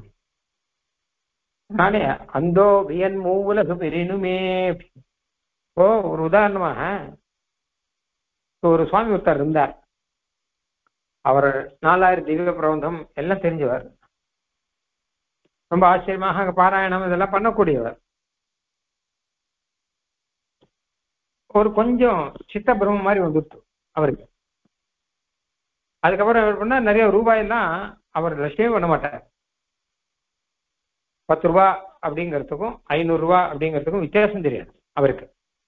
நானே அந்தோ வியன் மூவுலகு பெரியனுமே. ஓ ஒரு உதாரணமாக ஒரு சுவாமி ஒருத்தர் இருந்தார். அவர் நாலாயிரம் திவ்ய பிரபந்தம் எல்லாம் தெரிஞ்சவர், ரொம்ப ஆச்சரியமாக பாராயணம் இதெல்லாம் பண்ணக்கூடியவர். ஒரு கொஞ்சம் சித்த பிரம்ம மாதிரி வந்துடுச்சு அவருக்கு. அதுக்கப்புறம் அவர் பண்ணா நிறைய ரூபாயெல்லாம் அவர் லட்சியமே பண்ண மாட்டார். பத்து ரூபா அப்படிங்கிறதுக்கும் ஐநூறு ரூபா அப்படிங்கிறதுக்கும் வித்தியாசம் தெரியாது அவருக்கு.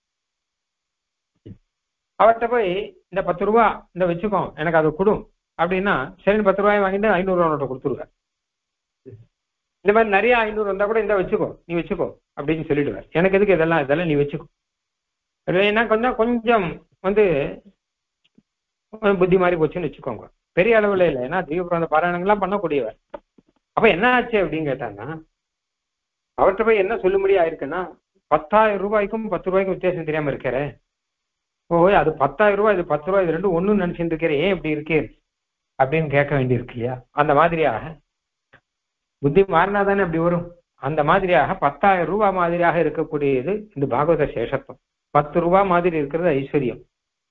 அவர்கிட்ட போய் இந்த பத்து ரூபா இந்த வச்சுக்கோ எனக்கு அதை கொடு அப்படின்னா சரி பத்து ரூபாய் வாங்கிட்டு ஐநூறு ரூபா நோட்டை கொடுத்துருவார். இந்த மாதிரி நிறைய ஐநூறு வந்தா கூட இந்த வச்சுக்கோ நீ வச்சுக்கோ அப்படின்னு சொல்லிடுவார். எனக்கு எதுக்கு இதெல்லாம் இதெல்லாம் நீ வச்சுக்கோ. ஏன்னா கொஞ்சம் கொஞ்சம் வந்து புத்தி மாதிரி போச்சுன்னு வச்சுக்கோங்க. பெரிய அளவுல இல்லை, ஏன்னா தீவிர பாராயணங்கள்லாம் பண்ணக்கூடியவர். அப்ப என்ன ஆச்சு அப்படின்னு கேட்டாங்கன்னா அவர்கிட்ட போய் என்ன சொல்லும்படி ஆயிருக்குன்னா பத்தாயிரம் ரூபாய்க்கும் பத்து ரூபாய்க்கும் வித்தியாசம் தெரியாம இருக்கிற. ஓ அது பத்தாயிரம் ரூபாய் இது பத்து ரூபாய் இது ரெண்டும் ஒண்ணும் நினைச்சுட்டு இருக்கிறேன் ஏன் இப்படி இருக்கே அப்படின்னு கேட்க வேண்டியிருக்கு இல்லையா? அந்த மாதிரியாக புத்தி மாறினா தானே அப்படி வரும். அந்த மாதிரியாக பத்தாயிரம் ரூபாய் மாதிரியாக இருக்கக்கூடியது இந்த பாகவத சேஷத்துவம். பத்து ரூபாய் மாதிரி இருக்கிறது ஐஸ்வர்யம்.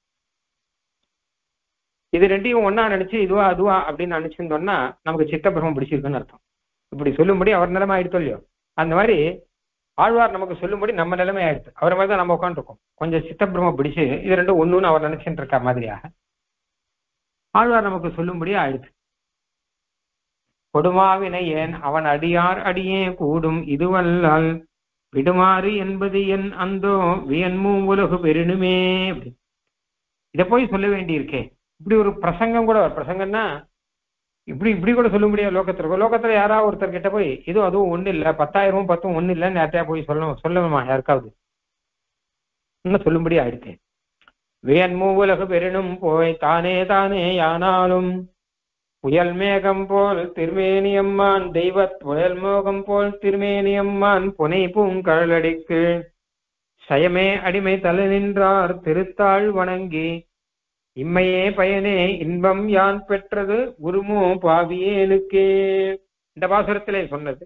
இது ரெண்டையும் ஒன்னா நினைச்சு இதுவா அதுவா அப்படின்னு நினைச்சிருந்தோம்னா நமக்கு சித்த பிரம்மம் பிடிச்சிருக்குன்னு அர்த்தம். இப்படி சொல்லும்படி அவர் நிலைமை ஆயிடுத்தோ இல்லையோ, அந்த மாதிரி ஆழ்வார் நமக்கு சொல்லும்படி நம்ம நிலைமை ஆயிடுச்சு. அவர் மாதிரி தான் நம்ம உட்காந்துருக்கோம். கொஞ்சம் சித்த பிரம்மம் பிடிச்சு இது ரெண்டும் ஒண்ணுன்னு அவர் நினைச்சுட்டு இருக்க மாதிரியாக ஆழ்வார் நமக்கு சொல்லும்படி ஆயிடுச்சு. கொடுமாவினை ஏன் அவன் அடியார் அடியே கூடும் இதுவல்லால் விடுமாறு என்பது என் அந்தோ வியன்மூ உலகு பெருணுமே. அப்படி இதை போய் சொல்ல வேண்டியிருக்கே. இப்படி ஒரு பிரசங்கம் கூட, பிரசங்கம்னா இப்படி இப்படி கூட சொல்ல முடியாது லோகத்துல இருக்கும். லோகத்துல யாராவது ஒருத்தர் கிட்ட போய் இதுவும் அதுவும் ஒண்ணு இல்லை பத்தாயிரமும் பத்தும் ஒண்ணு இல்லைன்னு யார்ட்டையா போய் சொல்லணும் சொல்லணுமா யாருக்காவது? இன்னும் சொல்லும்படி ஆயிடுச்சு. வியன்மூ உலகு பெருணும் போய் தானே தானே யானாலும் புயல் மேகம் போல் திருமேனியம்மான் தெய்வ புயல் மோகம் போல் திருமேனியம்மான் புனை பூங்கழலடிக்கு சயமே அடிமை தலை நின்றார் திருத்தாள் வணங்கி இம்மையே பயனே இன்பம் யான் பெற்றது குருமோ பாவியேனுக்கே. இந்த பாசுரத்திலே சொன்னது.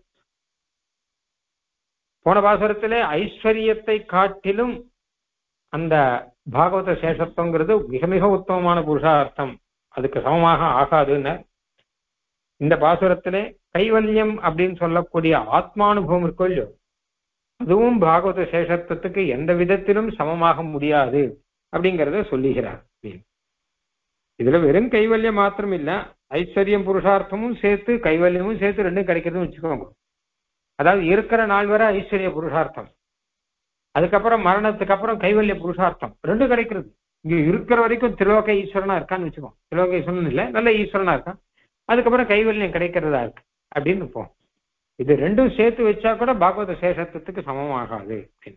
போன பாசுரத்திலே ஐஸ்வர்யத்தை காட்டிலும் அந்த பாகவத சேஷத்துவங்கிறது மிக மிக உத்தமமான புருஷார்த்தம், அதுக்கு சமமாக ஆகாதுன்னு. இந்த பாசுரத்திலே கைவல்யம் அப்படின்னு சொல்லக்கூடிய ஆத்மானுபவம் இருக்கோ இல்லையோ, அதுவும் பாகவத சேஷத்துவத்துக்கு எந்த விதத்திலும் சமமாக முடியாது அப்படிங்கிறத சொல்லுகிறார். இதுல வெறும் கைவல்யம் மாத்திரம் இல்ல, ஐஸ்வர்யம் புருஷார்த்தமும் சேர்த்து கைவல்யமும் சேர்த்து ரெண்டும் கிடைக்கிறதுன்னு வச்சுக்கோங்க. அதாவது இருக்கிற நாள் வரை ஐஸ்வர்ய புருஷார்த்தம், அதுக்கப்புறம் மரணத்துக்கு அப்புறம் கைவல்ய புருஷார்த்தம் ரெண்டும் கிடைக்கிறது. இங்க இருக்கிற வரைக்கும் திலோக ஈஸ்வரனா இருக்கான்னு வச்சுக்கோம். திலோக ஈஸ்வரன் இல்லை, நல்ல ஈஸ்வரனா இருக்கான். அதுக்கப்புறம் கைவல்யம் கிடைக்கிறதா இருக்கு அப்படின்னு இருப்போம். இது ரெண்டும் சேர்த்து வச்சா கூட பாகவத சேஷத்துவத்துக்கு சமமாகாது அப்படின்னு.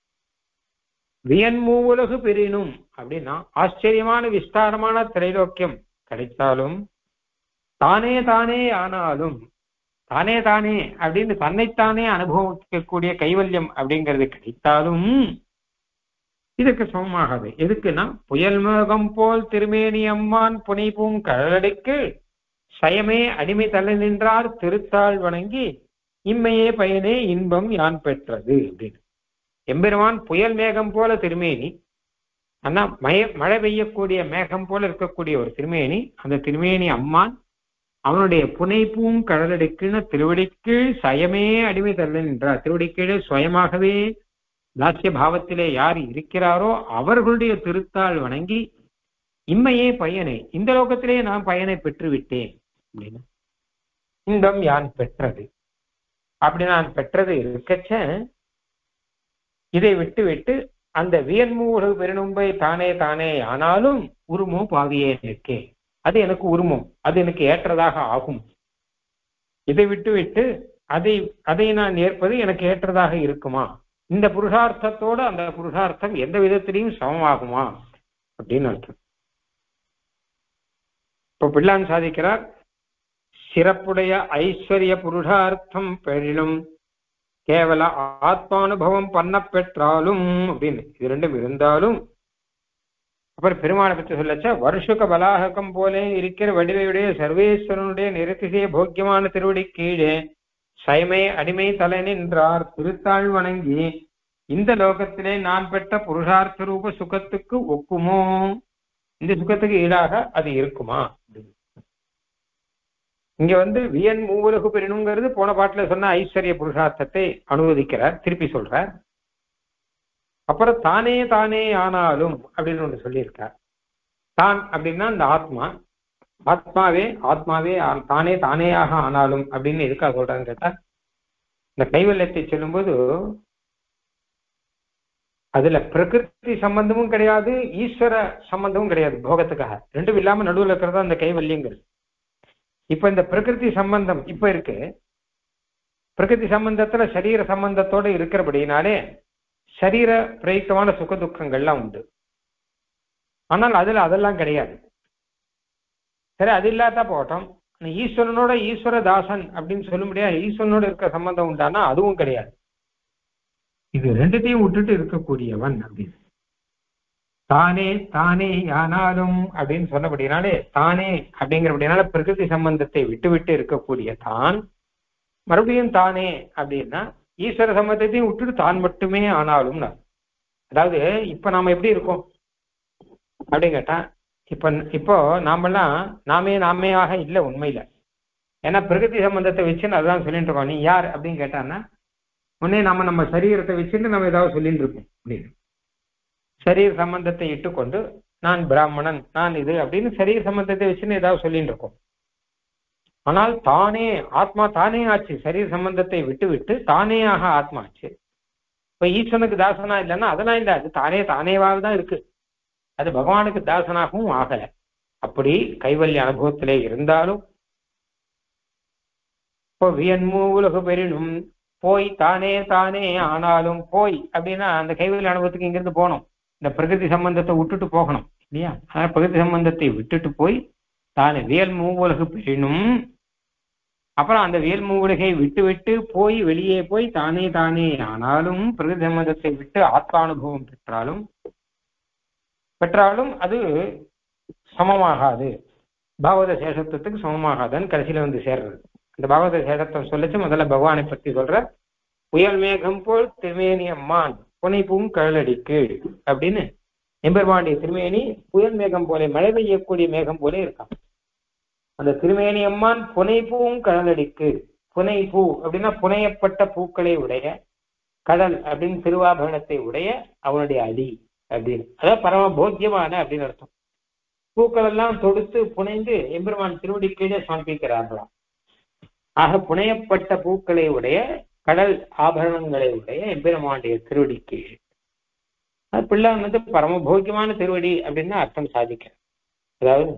வியன்மூ உலகு பெரினும் அப்படின்னா ஆச்சரியமான விஸ்தாரமான திரைலோக்கியம் கிடைத்தாலும் தானே தானே ஆனாலும் தானே தானே அப்படின்னு தன்னைத்தானே அனுபவிக்கக்கூடிய கைவல்யம் அப்படிங்கிறது கிடைத்தாலும் இதுக்கு சமமாகாது. எதுக்குன்னா புயல் மேகம் போல் திருமேனி அம்மான் புனை பூங்கழலடிக்கு சயமே அடிமை தலை நின்றார் திருத்தாள் வணங்கி இம்மையே பயனே இன்பம் யான் பெற்றது அப்படின்னு. எம்பெருமான் புயல் மேகம் போல திருமேனி, ஆனா மய மழை பெய்யக்கூடிய மேகம் போல இருக்கக்கூடிய ஒரு திருமேனி. அந்த திருமேனி அம்மான் அவனுடைய புனைப்பூம் கடலடிக்குன்னு திருவடிக்கு சயமே அடிமை தள்ள நின்றார். திருவடிக்கீழே சுயமாகவே தாசிய பாவத்திலே யார் இருக்கிறாரோ அவர்களுடைய திருத்தாள் வணங்கி இம்மையே பயனை இந்த லோகத்திலே நான் பயனை பெற்று விட்டேன் அப்படின்னு. இன்பம் யான் பெற்றது அப்படி நான் பெற்றது இருக்கச்ச இதை விட்டு விட்டு அந்த வியன்மூடு பெருணும்பை தானே தானே ஆனாலும் உருமோ பாவியே இருக்கே, அது எனக்கு உருமம், அது எனக்கு ஏற்றதாக ஆகும். இதை விட்டு விட்டு அதை அதை நான் ஏற்பது எனக்கு ஏற்றதாக இருக்குமா? இந்த புருஷார்த்தத்தோடு அந்த புருஷார்த்தம் எந்த விதத்திலையும் சமமாகுமா அப்படின்னு அர்த்தம். இப்ப பிள்ளான் சாதிக்கிறார், சிறப்புடைய ஐஸ்வர்ய புருஷார்த்தம் பெரிலும் கேவல ஆத்மானுபவம் பண்ண பெற்றாலும் அப்படின்னு இது ரெண்டும் இருந்தாலும் அப்புறம் பெருமாளை பற்றி சொல்லச்சா வருஷக பலாககம் போலே இருக்கிற வடிவையுடைய சர்வேஸ்வரனுடைய நிறத்திசைய போக்கியமான திருவடி கீழே சயமே அடிமை தலை நின்றார் திருத்தாள் வணங்கி இந்த லோகத்திலே நான் பெற்ற புருஷார்த்த ரூப சுகத்துக்கு ஒக்குமோ, இந்த சுகத்துக்கு ஈடாக அது இருக்குமா? இங்க வந்து வியன் மூவுலகு பெறணுங்கிறது போன பாட்டுல சொன்ன ஐஸ்வர்ய புருஷார்த்தத்தை அனுமதிக்கிறார், திருப்பி சொல்றார். அப்புறம் தானே தானே ஆனாலும் அப்படின்னு ஒன்று சொல்லியிருக்கார். தான் அப்படின்னா இந்த ஆத்மா, ஆத்மாவே ஆத்மாவே தானே தானேயாக ஆனாலும் அப்படின்னு எதுக்காக சொல்றான்னு கேட்டா, இந்த கைவல்யத்தை சொல்லும்போது அதுல பிரகிருதி சம்பந்தமும் கிடையாது, ஈஸ்வர சம்பந்தமும் கிடையாது. போகத்துக்காக ரெண்டும் இல்லாம நடுவில் இருக்கிறதா அந்த கைவல்யங்கிறது. இப்ப இந்த பிரகிருதி சம்பந்தம் இப்ப இருக்கு, பிரகிருதி சம்பந்தத்துல சரீர சம்பந்தத்தோடு இருக்கிறபடினாலே சரீர பிரயுக்தமான சுக துக்கங்கள்லாம் உண்டு. ஆனால் அதுல அதெல்லாம் கிடையாது. சரி, அது இல்லாத போட்டோம். ஈஸ்வரனோட ஈஸ்வர தாசன் அப்படின்னு சொல்ல முடியாது, ஈஸ்வரனோட இருக்க சம்பந்தம் உண்டானா அதுவும் கிடையாது. இது ரெண்டுத்தையும் விட்டுட்டு இருக்கக்கூடியவன் அப்படின்னு தானே தானே ஆனாலும் அப்படின்னு சொன்னபடினாலே தானே அப்படிங்கிறபடினால பிரகிருதி சம்பந்தத்தை விட்டு விட்டு இருக்கக்கூடிய தான் மறுபடியும் தானே அப்படின்னா ஈஸ்வர சம்பந்தத்தையும் விட்டுட்டு தான் மட்டுமே ஆனாலும். அதாவது இப்ப நாம எப்படி இருக்கோம் அப்படின்னு கேட்டா, இப்ப இப்போ நாமெல்லாம் நாமே நாமையாக இல்லை உண்மையில. ஏன்னா பிரகிருதி சம்பந்தத்தை வச்சுன்னு அதுதான் சொல்லிட்டு இருக்கோம். நீ யார் அப்படின்னு கேட்டான்னா உடனே நம்ம நம்ம சரீரத்தை வச்சுட்டு நம்ம ஏதாவது சொல்லிட்டு இருக்கோம் அப்படின்னு. சரீர சம்பந்தத்தை இட்டுக்கொண்டு நான் பிராமணன், நான் இது அப்படின்னு சரீர சம்பந்தத்தை வச்சுன்னு ஏதாவது சொல்லிட்டு இருக்கோம். ஆனால் தானே ஆத்மா தானே ஆச்சு, சரீர சம்பந்தத்தை விட்டு விட்டு தானேயாக ஆத்மா ஆச்சு. இப்ப ஈஸ்வரனுக்கு தாசனா இல்லைன்னா அதெல்லாம் இல்லை, அது தானே தானேவாக தான் இருக்கு. அது பகவானுக்கு தாசனாகவும் ஆகல. அப்படி கைவல்ய அனுபவத்திலே இருந்தாலும் இப்போ வியன்மூ உலகு பெறினும் போய் தானே தானே ஆனாலும் போய் அப்படின்னா அந்த கைவல்ய அனுபவத்துக்கு இங்கிருந்து போகணும், இந்த பிரகிருதி சம்பந்தத்தை விட்டுட்டு போகணும் இல்லையா? ஆனா பிரகிருதி சம்பந்தத்தை விட்டுட்டு போய் தானே வியல் மூவுலகு பெறினும், அப்புறம் அந்த வியல் மூவுலகை விட்டு விட்டு போய் வெளியே போய் தானே தானே ஆனாலும் பிரகிருதி சம்பந்தத்தை விட்டு ஆத்மானுபவம் பெற்றாலும் பெற்றாலும் அது சமமாகாது, பாகவத சேஷத்துவத்துக்கு சமமாகாதுன்னு கடைசியில வந்து சேர்றது. இந்த பாகவத சேஷத்துவம் சொல்லிச்சு முதல்ல பகவானை பற்றி சொல்ற, புயல் மேகம் போல் திருமேனி அம்மான் புனைப்பும் கழலடி கீழ் அப்படின்னு. எம்பெருமானுடைய திருமேனி புயல் மேகம் போல, மழை பெய்யக்கூடிய மேகம் போல இருக்கான். அந்த திருமேனி அம்மான் புனைப்பும் கழலடிக்கு, புனை பூ அப்படின்னா புனையப்பட்ட பூக்களை உடைய, கடல் அப்படின்னு திருவாபரணத்தை உடைய அவனுடைய அடி அப்படின்னு, அதாவது பரம போக்கியமான அப்படின்னு அர்த்தம். பூக்கள் எல்லாம் தொடுத்து புனைந்து எம்பெருமான் திருவடி கீழே சமர்ப்பிக்கிறார்களாம். ஆக புனையப்பட்ட பூக்களை உடைய கடல் ஆபரணங்களை உடைய எம்பெருமானுடைய திருவடி கீழ், அது பிள்ளை வந்து பரம போக்கியமான திருவடி அப்படின்னு அர்த்தம் சாதிக்க. அதாவது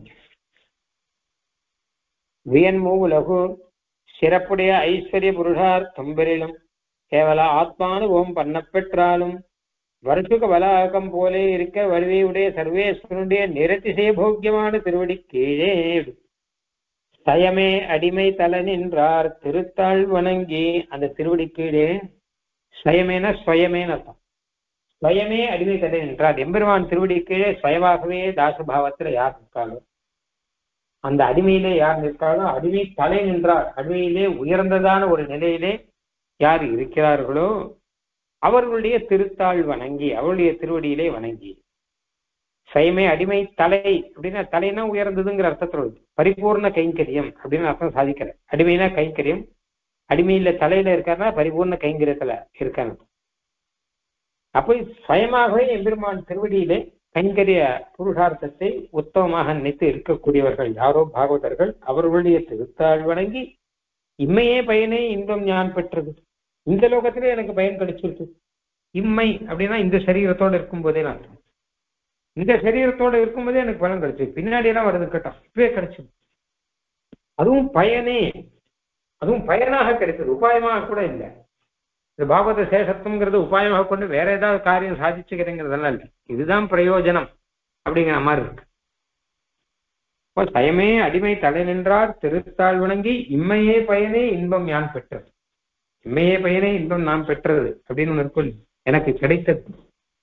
வியன்மூ லகு சிறப்புடைய ஐஸ்வர்ய புருஷார்த்தம் பெறிலும் கேவல ஆத்மானுபவம் பண்ண பெற்றாலும் வருஷக வலாகம் போலே இருக்க வருவையுடைய சர்வேஸ்வரனுடைய நிறத்திசை போக்கியமான திருவடி கீழே சயமே அடிமை தலை நின்றார் திருத்தாள் வணங்கி. அந்த திருவடி கீழே ஸ்வயமேன ஸ்வயமேன அர்த்தம், ஸ்வயமே அடிமை தலை நின்றார். எம்பெருமான் திருவடி கீழே ஸ்வயமாகவே தாசபாவத்துல யார் நிற்காலும், அந்த அடிமையிலே யார் நிற்காலும் அடிமை தலை நின்றார். அடிமையிலே உயர்ந்ததான ஒரு நிலையிலே யார் இருக்கிறார்களோ அவர்களுடைய திருத்தாள் வணங்கி, அவருடைய திருவடியிலே வணங்கி. சயமே அடிமை தலை அப்படின்னா தலைனா உயர்ந்ததுங்கிற அர்த்தத்தோடு பரிபூர்ண கைங்கரியம் அப்படின்னு அர்த்தம் சாதிக்கிற. அடிமைனா கைங்கரியம், அடிமையில தலையில இருக்காருன்னா பரிபூர்ண கைங்கரியத்துல இருக்காங்க. அப்போ சுயமாகவே எம்பெருமான் திருவடியிலே கைங்கரிய புருஷார்த்தத்தை உத்தமமாக நினைத்து இருக்கக்கூடியவர்கள் யாரோ பாகவதர்கள், அவர்களுடைய திருத்தாள் வணங்கி இம்மையே பயனே இன்பம் ஞான் பெற்றது. இந்த லோகத்திலே எனக்கு பயன் கிடைச்சிருக்கு. இம்மை அப்படின்னா இந்த சரீரத்தோடு இருக்கும் போதே நான், இந்த சரீரத்தோட இருக்கும்போதே எனக்கு பலன் கிடைச்சிருக்கு. பின்னாடி எல்லாம் வருது கேட்டோம், இப்பவே கிடைச்சது. அதுவும் பயனே, அதுவும் பயனாக கிடைச்சது, உபாயமாக கூட இல்லை. இந்த பாகவத சேஷத்துவங்கிறது உபாயமாக கொண்டு வேற ஏதாவது காரியம் சாதிச்சுக்கிறேங்கிறதெல்லாம் இல்லை, இதுதான் பிரயோஜனம் அப்படிங்கிற மாதிரி இருக்கு. இப்போ சயமே அடிமை தலை நின்றார் திருத்தாள் வணங்கி இம்மையே பயனே இன்பம் யான் பெற்றது. இம்மையே பயனே இன்பம் நான் பெற்றது அப்படின்னு ஒன்று இருக்கும், எனக்கு கிடைத்தது.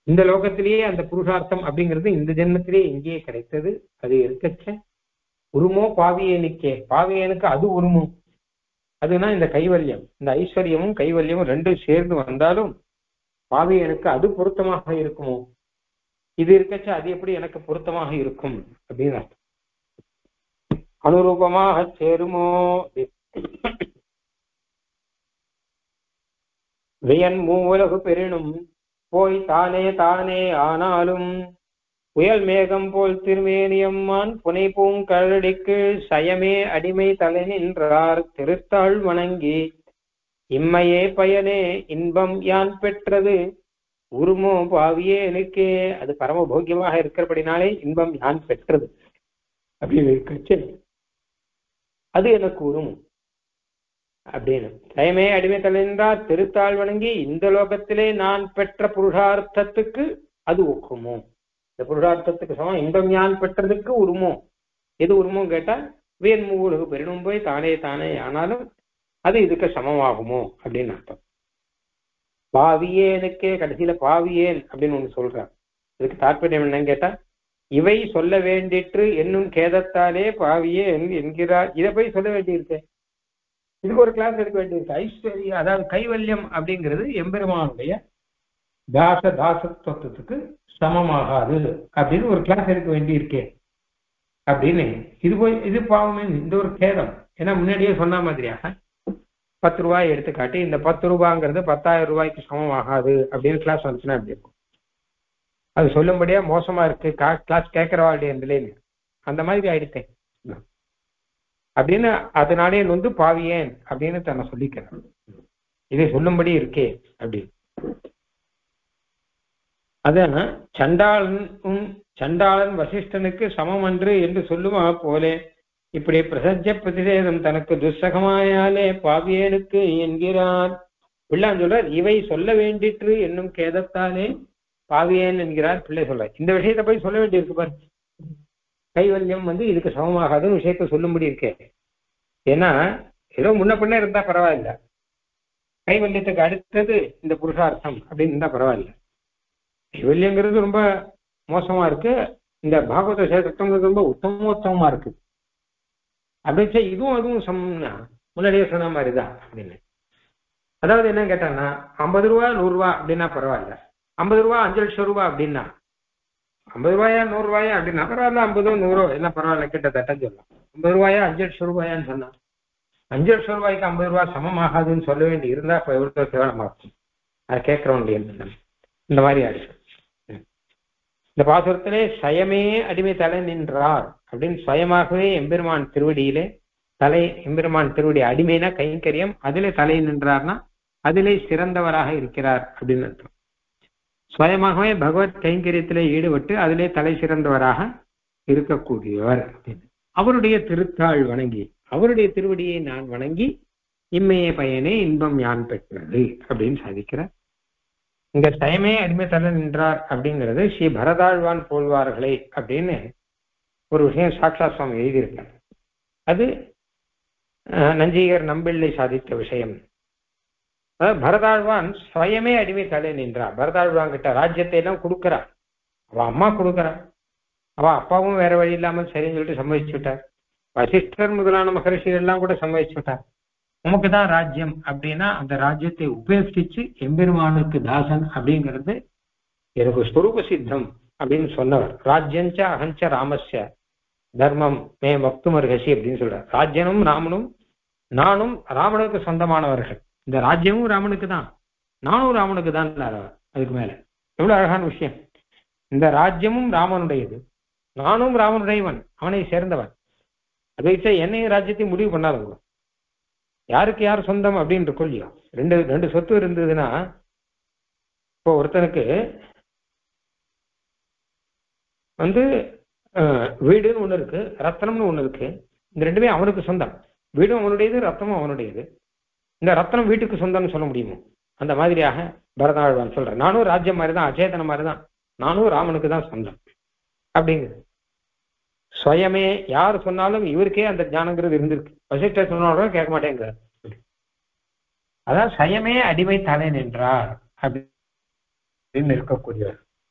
இந்த லோகத்திலேயே அந்த புருஷார்த்தம் அப்படிங்கிறது இந்த ஜென்மத்திலேயே எங்கேயே கிடைத்தது. அது இருக்கச்ச உருமோ பாவியனுக்கே, பாவியனுக்கு அது உருமோ. அதுனா இந்த கைவல்யம், இந்த ஐஸ்வர்யமும் கைவல்யமும் ரெண்டும் சேர்ந்து வந்தாலும் பாவியனுக்கு அது பொருத்தமாக இருக்குமோ, இது இருக்கச்ச அது எப்படி எனக்கு பொருத்தமாக இருக்கும் அப்படின்னு அர்த்தம். அனுரூபமாக சேருமோ. வியன் மூவுலகு பெரினும் போய் தானே தானே ஆனாலும் புயல் மேகம் போல் திருமேனியம்மான் புனை பூங்கழடிக்கு சயமே அடிமை தலை நின்றார் திருத்தாள் வணங்கி இம்மையே பயனே இன்பம் யான் பெற்றது உருமோ பாவியே எனக்கே. அது பரம போக்கியமாக இருக்கிறபடினாலே இன்பம் யான் பெற்றது அப்படின்னு இருக்கச்சு அது எனக்கு உருமும் அப்படின்னு. சயமே அடிமை தலை நின்றார் திருத்தாள் வணங்கி இந்த லோகத்திலே நான் பெற்ற புருஷார்த்தத்துக்கு அது ஒக்குமோ, இந்த புருஷார்த்தத்துக்கு சமம் இன்பம் யான் பெற்றதுக்கு உருமோ. எது உருமோ கேட்டா வேன் மூவுலகு பெரினும் போய் தானே தானே ஆனாலும் அது இதுக்கு சமமாகுமோ அப்படின்னு அர்த்தம். பாவியேனுக்கே கடைசியில பாவியேன் அப்படின்னு ஒண்ணு சொல்றார். இதுக்கு தாற்பயம் என்னன்னு கேட்டா இவை சொல்ல வேண்டிற்று என்னும் கேதத்தாலே பாவியேன் என்கிறார். இதை போய் சொல்ல வேண்டியிருக்கு, இதுக்கு ஒரு கிளாஸ் எடுக்க வேண்டியிருக்கு. ஐஸ்வர்யா அதாவது கைவல்யம் அப்படிங்கிறது எம்பெருமானுடைய தாச தாசத்துவத்துக்கு சமமாகாது அப்படின்னு ஒரு கிளாஸ் எடுக்க வேண்டியிருக்கேன் அப்படின்னு. இது போய் இது பாவமே, இந்த ஒரு கேதம். ஏன்னா முன்னாடியே சொன்ன மாதிரியாக பத்து ரூபாய் எடுத்துக்காட்டி இந்த பத்து ரூபாங்கிறது பத்தாயிரம் ரூபாய்க்கு சமமாகாது அப்படின்னு கிளாஸ் வந்துச்சுன்னா எப்படி இருக்கும்? அது சொல்லும்படியா மோசமா இருக்கு கிளாஸ் கேட்கிறவாளுடைய நிலையில அந்த மாதிரி ஆயிடுத்தேன் அப்படின்னு. அதனாலே வந்து பாவியேன் அப்படின்னு தன்னை சொல்லிக்கிறேன், இதை சொல்லும்படி இருக்கே அப்படின்னு. அதான் சண்டாளன் சண்டாளன் வசிஷ்டனுக்கு சமம் அன்று என்று சொல்லுமா போலே இப்படி பிரசஞ்ச பிரதிஷேதம் தனக்கு துஸ்ஸகமாயாலே பாவியனுக்கு என்கிறார். பிள்ளான் சொல்றார் இவை சொல்ல வேண்டிற்று என்னும் கேதத்தாலே பாவியன் என்கிறார். பிள்ளை சொல்ற இந்த விஷயத்தை போய் சொல்ல வேண்டியிருக்கு பாரு. கைவல்யம் வந்து இதுக்கு சமமாகாதுன்னு விஷயத்த சொல்லும்படி இருக்கே. ஏன்னா ஏதோ முன்ன பின்ன இருந்தா பரவாயில்ல, கைவல்யத்துக்கு அடுத்தது இந்த புருஷார்த்தம் அப்படின்னு இருந்தா பரவாயில்ல. கைவல்யங்கிறது ரொம்ப மோசமா இருக்கு, இந்த பாகவத சேஷத்துவங்கிறது ரொம்ப உத்தமோத்தமமா இருக்கு அப்படின்னு. இதுவும் அதுவும் சமம்னா முன்னாடியே சொன்ன மாதிரிதான் அப்படின்னு. அதாவது என்ன கேட்டாங்கன்னா ஐம்பது ரூபா நூறு ரூபா அப்படின்னா பரவாயில்ல, ஐம்பது ரூபா அஞ்சு லட்சம் ரூபா அப்படின்னா ஐம்பது ரூபாயா நூறு ரூபாயா அப்படின்னா பரவாயில்ல, ஐம்பதோ நூறோ எல்லாம் பரவாயில்ல கிட்டத்தட்ட சொல்லலாம். ஐம்பது ரூபாயா அஞ்சு லட்சம் ரூபாயான்னு சொன்னா அஞ்சு லட்சம் ரூபாய்க்கு ஐம்பது ரூபாய் சமமாகாதுன்னு சொல்ல வேண்டி இருந்தா இப்ப எவ்வளவு கேவலமாகும். அதை கேட்கிறவனுடைய இந்த மாதிரி ஆயிடுச்சு. இந்த பாசுரத்திலே சயமே அடிமை தலை நின்றார் அப்படின்னு சுயமாகவே எம்பெருமான் திருவடியிலே தலை, எம்பெருமான் திருவடி அடிமைனா கைங்கரியம், அதிலே தலை நின்றார்னா அதிலே சிறந்தவராக இருக்கிறார் அப்படின்னு அர்த்தம். சுயமாகவே பகவத் கைங்கரியத்திலே ஈடுபட்டு அதிலே தலை சிறந்தவராக இருக்கக்கூடியவர் அப்படின்னு. அவருடைய திருத்தாள் வணங்கி, அவருடைய திருவடியை நான் வணங்கி இம்மைய பயனே இன்பம் யான் பெற்றது அப்படின்னு சாதிக்கிறார். இங்க சயமே அடிமை தலை நின்றார் அப்படிங்கிறது ஸ்ரீ பரதாழ்வான் போல்வார்களே அப்படின்னு ஒரு விஷயம் சாட்சாத் சுவாமி எழுதியிருக்கார். அது நஞ்சிகர் நம்பிள்ளை சாதித்த விஷயம். அதாவது பரதாழ்வான் சுயமே அடிமை தலை நின்றார். பரதாழ்வான் கிட்ட ராஜ்யத்தை எல்லாம் கொடுக்கிறார், அவ அம்மா கொடுக்கிறார், அவ அப்பாவும் வேற வழி இல்லாமல் சரின்னு சொல்லிட்டு சம்மதிச்சு விட்டார். வசிஷ்டர் முதலான மகரிஷிகள் எல்லாம் கூட சம்மதிச்சு விட்டார். உமக்கு தான் ராஜ்யம் அப்படின்னா அந்த ராஜ்யத்தை உபேட்சிச்சு எம்பெருமானுக்கு தாசன் அப்படிங்கிறது எனக்கு ஸ்வரூப சித்தம் அப்படின்னு சொன்னவர். ராஜ்யஞ்ச அகஞ்ச ராமஸ்ய தர்மம் மே மக்துமர்ஹசி அப்படின்னு சொல்றார். ராஜ்யனும் ராமனும் நானும் ராமனுக்கு சொந்தமானவர்கள். இந்த ராஜ்யமும் ராமனுக்கு தான், நானும் ராமனுக்கு தான். அதுக்கு மேல எவ்வளவு அழகான விஷயம். இந்த ராஜ்யமும் ராமனுடையது, நானும் ராமனுடையவன், அவனை சேர்ந்தவன். அதை வச்சா என்னையும் ராஜ்யத்தையும் முடிவு பண்ணாதவங்க. யாருக்கு யார் சொந்தம் அப்படின்னு இருக்கும் இல்லையோ, ரெண்டு ரெண்டு சொத்து இருந்ததுன்னா இப்போ ஒருத்தனுக்கு வந்து வீடுன்னு ஒண்ணு இருக்கு, ரத்னம்னு ஒண்ணு இருக்கு. இந்த ரெண்டுமே அவனுக்கு சொந்தம். வீடும் அவனுடையது, ரத்னமும் அவனுடையது. இந்த ரத்னம் வீட்டுக்கு சொந்தம்னு சொல்ல முடியுமோ? அந்த மாதிரியாக பரதாழ்வான் சொல்றேன், நானும் ராஜ்யம் மாதிரிதான், அச்சேதன மாதிரிதான், நானும் ராமனுக்கு தான் சொந்தம் அப்படிங்கிறது. சுயமே யார் சொன்னாலும் இவருக்கே அந்த ஞானங்கிறது இருந்திருக்கு. வசிஷ்டர் சொன்னாலும் கேட்க மாட்டேங்கிறார். அதான் சயமே அடிமை தலை நின்றார் அப்படின்னு இருக்கக்கூடியவர்.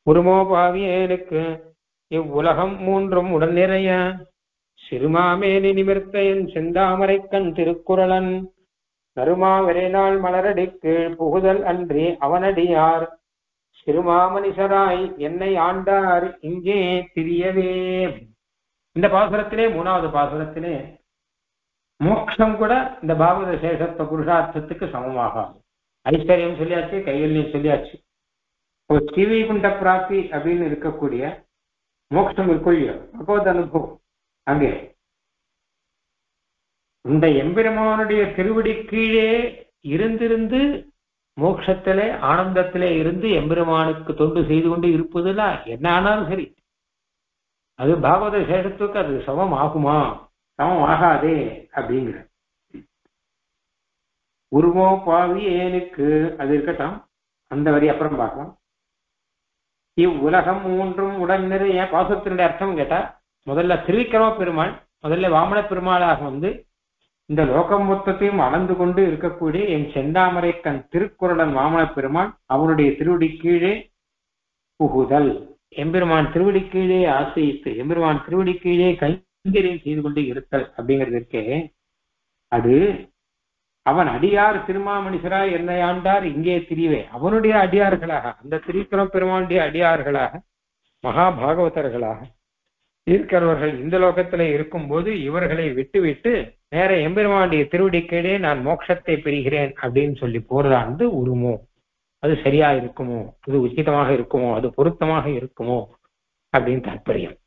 உருமோ பாவியேனுக்கு இவ்வுலகம் மூன்றும் உடன் நிறைய சிறுமாமேனி நிமிர்த்த என் செந்தாமரை கண் திருக்குறளன் நறுமா விரைநாள் மலரடிக்கு புகுதல் அன்றி அவனடியார் சிறுமாமனிசராய் என்னை ஆண்டார் இங்கே திரியவே. இந்த பாசுரத்திலே மூணாவது பாசுரத்திலே மோட்சம் கூட இந்த பாகவத சேஷத்துவ புருஷார்த்தத்துக்கு சமமாகும். ஐஸ்வர்யம் சொல்லியாச்சு, கைவல்யம் சொல்லியாச்சு. ஒரு ஸ்ரீவைகுண்ட பிராப்தி அப்படின்னு இருக்கக்கூடிய மோட்சம் இருக்குள்ள பகவத் அனுபவம் அங்கே இந்த எம்பெருமானுடைய திருவடி கீழே இருந்திருந்து மோட்சத்திலே ஆனந்தத்திலே இருந்து எம்பெருமானுக்கு தொண்டு செய்து கொண்டு இருப்பதுல என்ன ஆனாலும் சரி, அது பாகவத சேஷத்துக்கு அது சமம் ஆகுமா? சமம் ஆகாதே அப்படிங்கிற உருவோ பாவி ஏனுக்கு அது இருக்கட்டும், அந்த வரி அப்புறம் பார்க்கலாம். இவ்வுலகம் மூன்றும் உடன் நிறைய பாசுரத்தினுடைய அர்த்தம் கேட்டா, முதல்ல திருவிக்கிரம பெருமாள் முதல்ல வாமன பெருமாளாக வந்து இந்த லோகம் மொத்தத்தையும் அளந்து கொண்டு இருக்கக்கூடிய என் செந்தாமரை கண் திருக்குறளன் வாமன பெருமாள் அவனுடைய திருவடி கீழே புகுதல், எம்பெருமான் திருவடி கீழே ஆசிரித்து எம்பெருமான் திருவடி கீழே கைங்கரியம் செய்து கொண்டு இருத்தல் அப்படிங்கிறது இருக்கே, அது அவன் அடியார் திருமாமணிசராய் என்னை ஆண்டார் இங்கே திரிவே அவனுடைய அடியார்களாக, அந்த திருவிக்கிரம பெருமானுடைய அடியார்களாக மகாபாகவதர்களாக இருக்கிறவர்கள் இந்த லோகத்துல இருக்கும் போது இவர்களை விட்டு விட்டு நேர எம்பெருமானுடைய திருவடி கீழே நான் மோட்சத்தை பெறுகிறேன் அப்படின்னு சொல்லி போறதானது உருமோ, அது சரியா இருக்குமோ, அது உச்சிதமாக இருக்குமோ, அது பொருத்தமாக இருக்குமோ அப்படின்னு தாற்பயம்.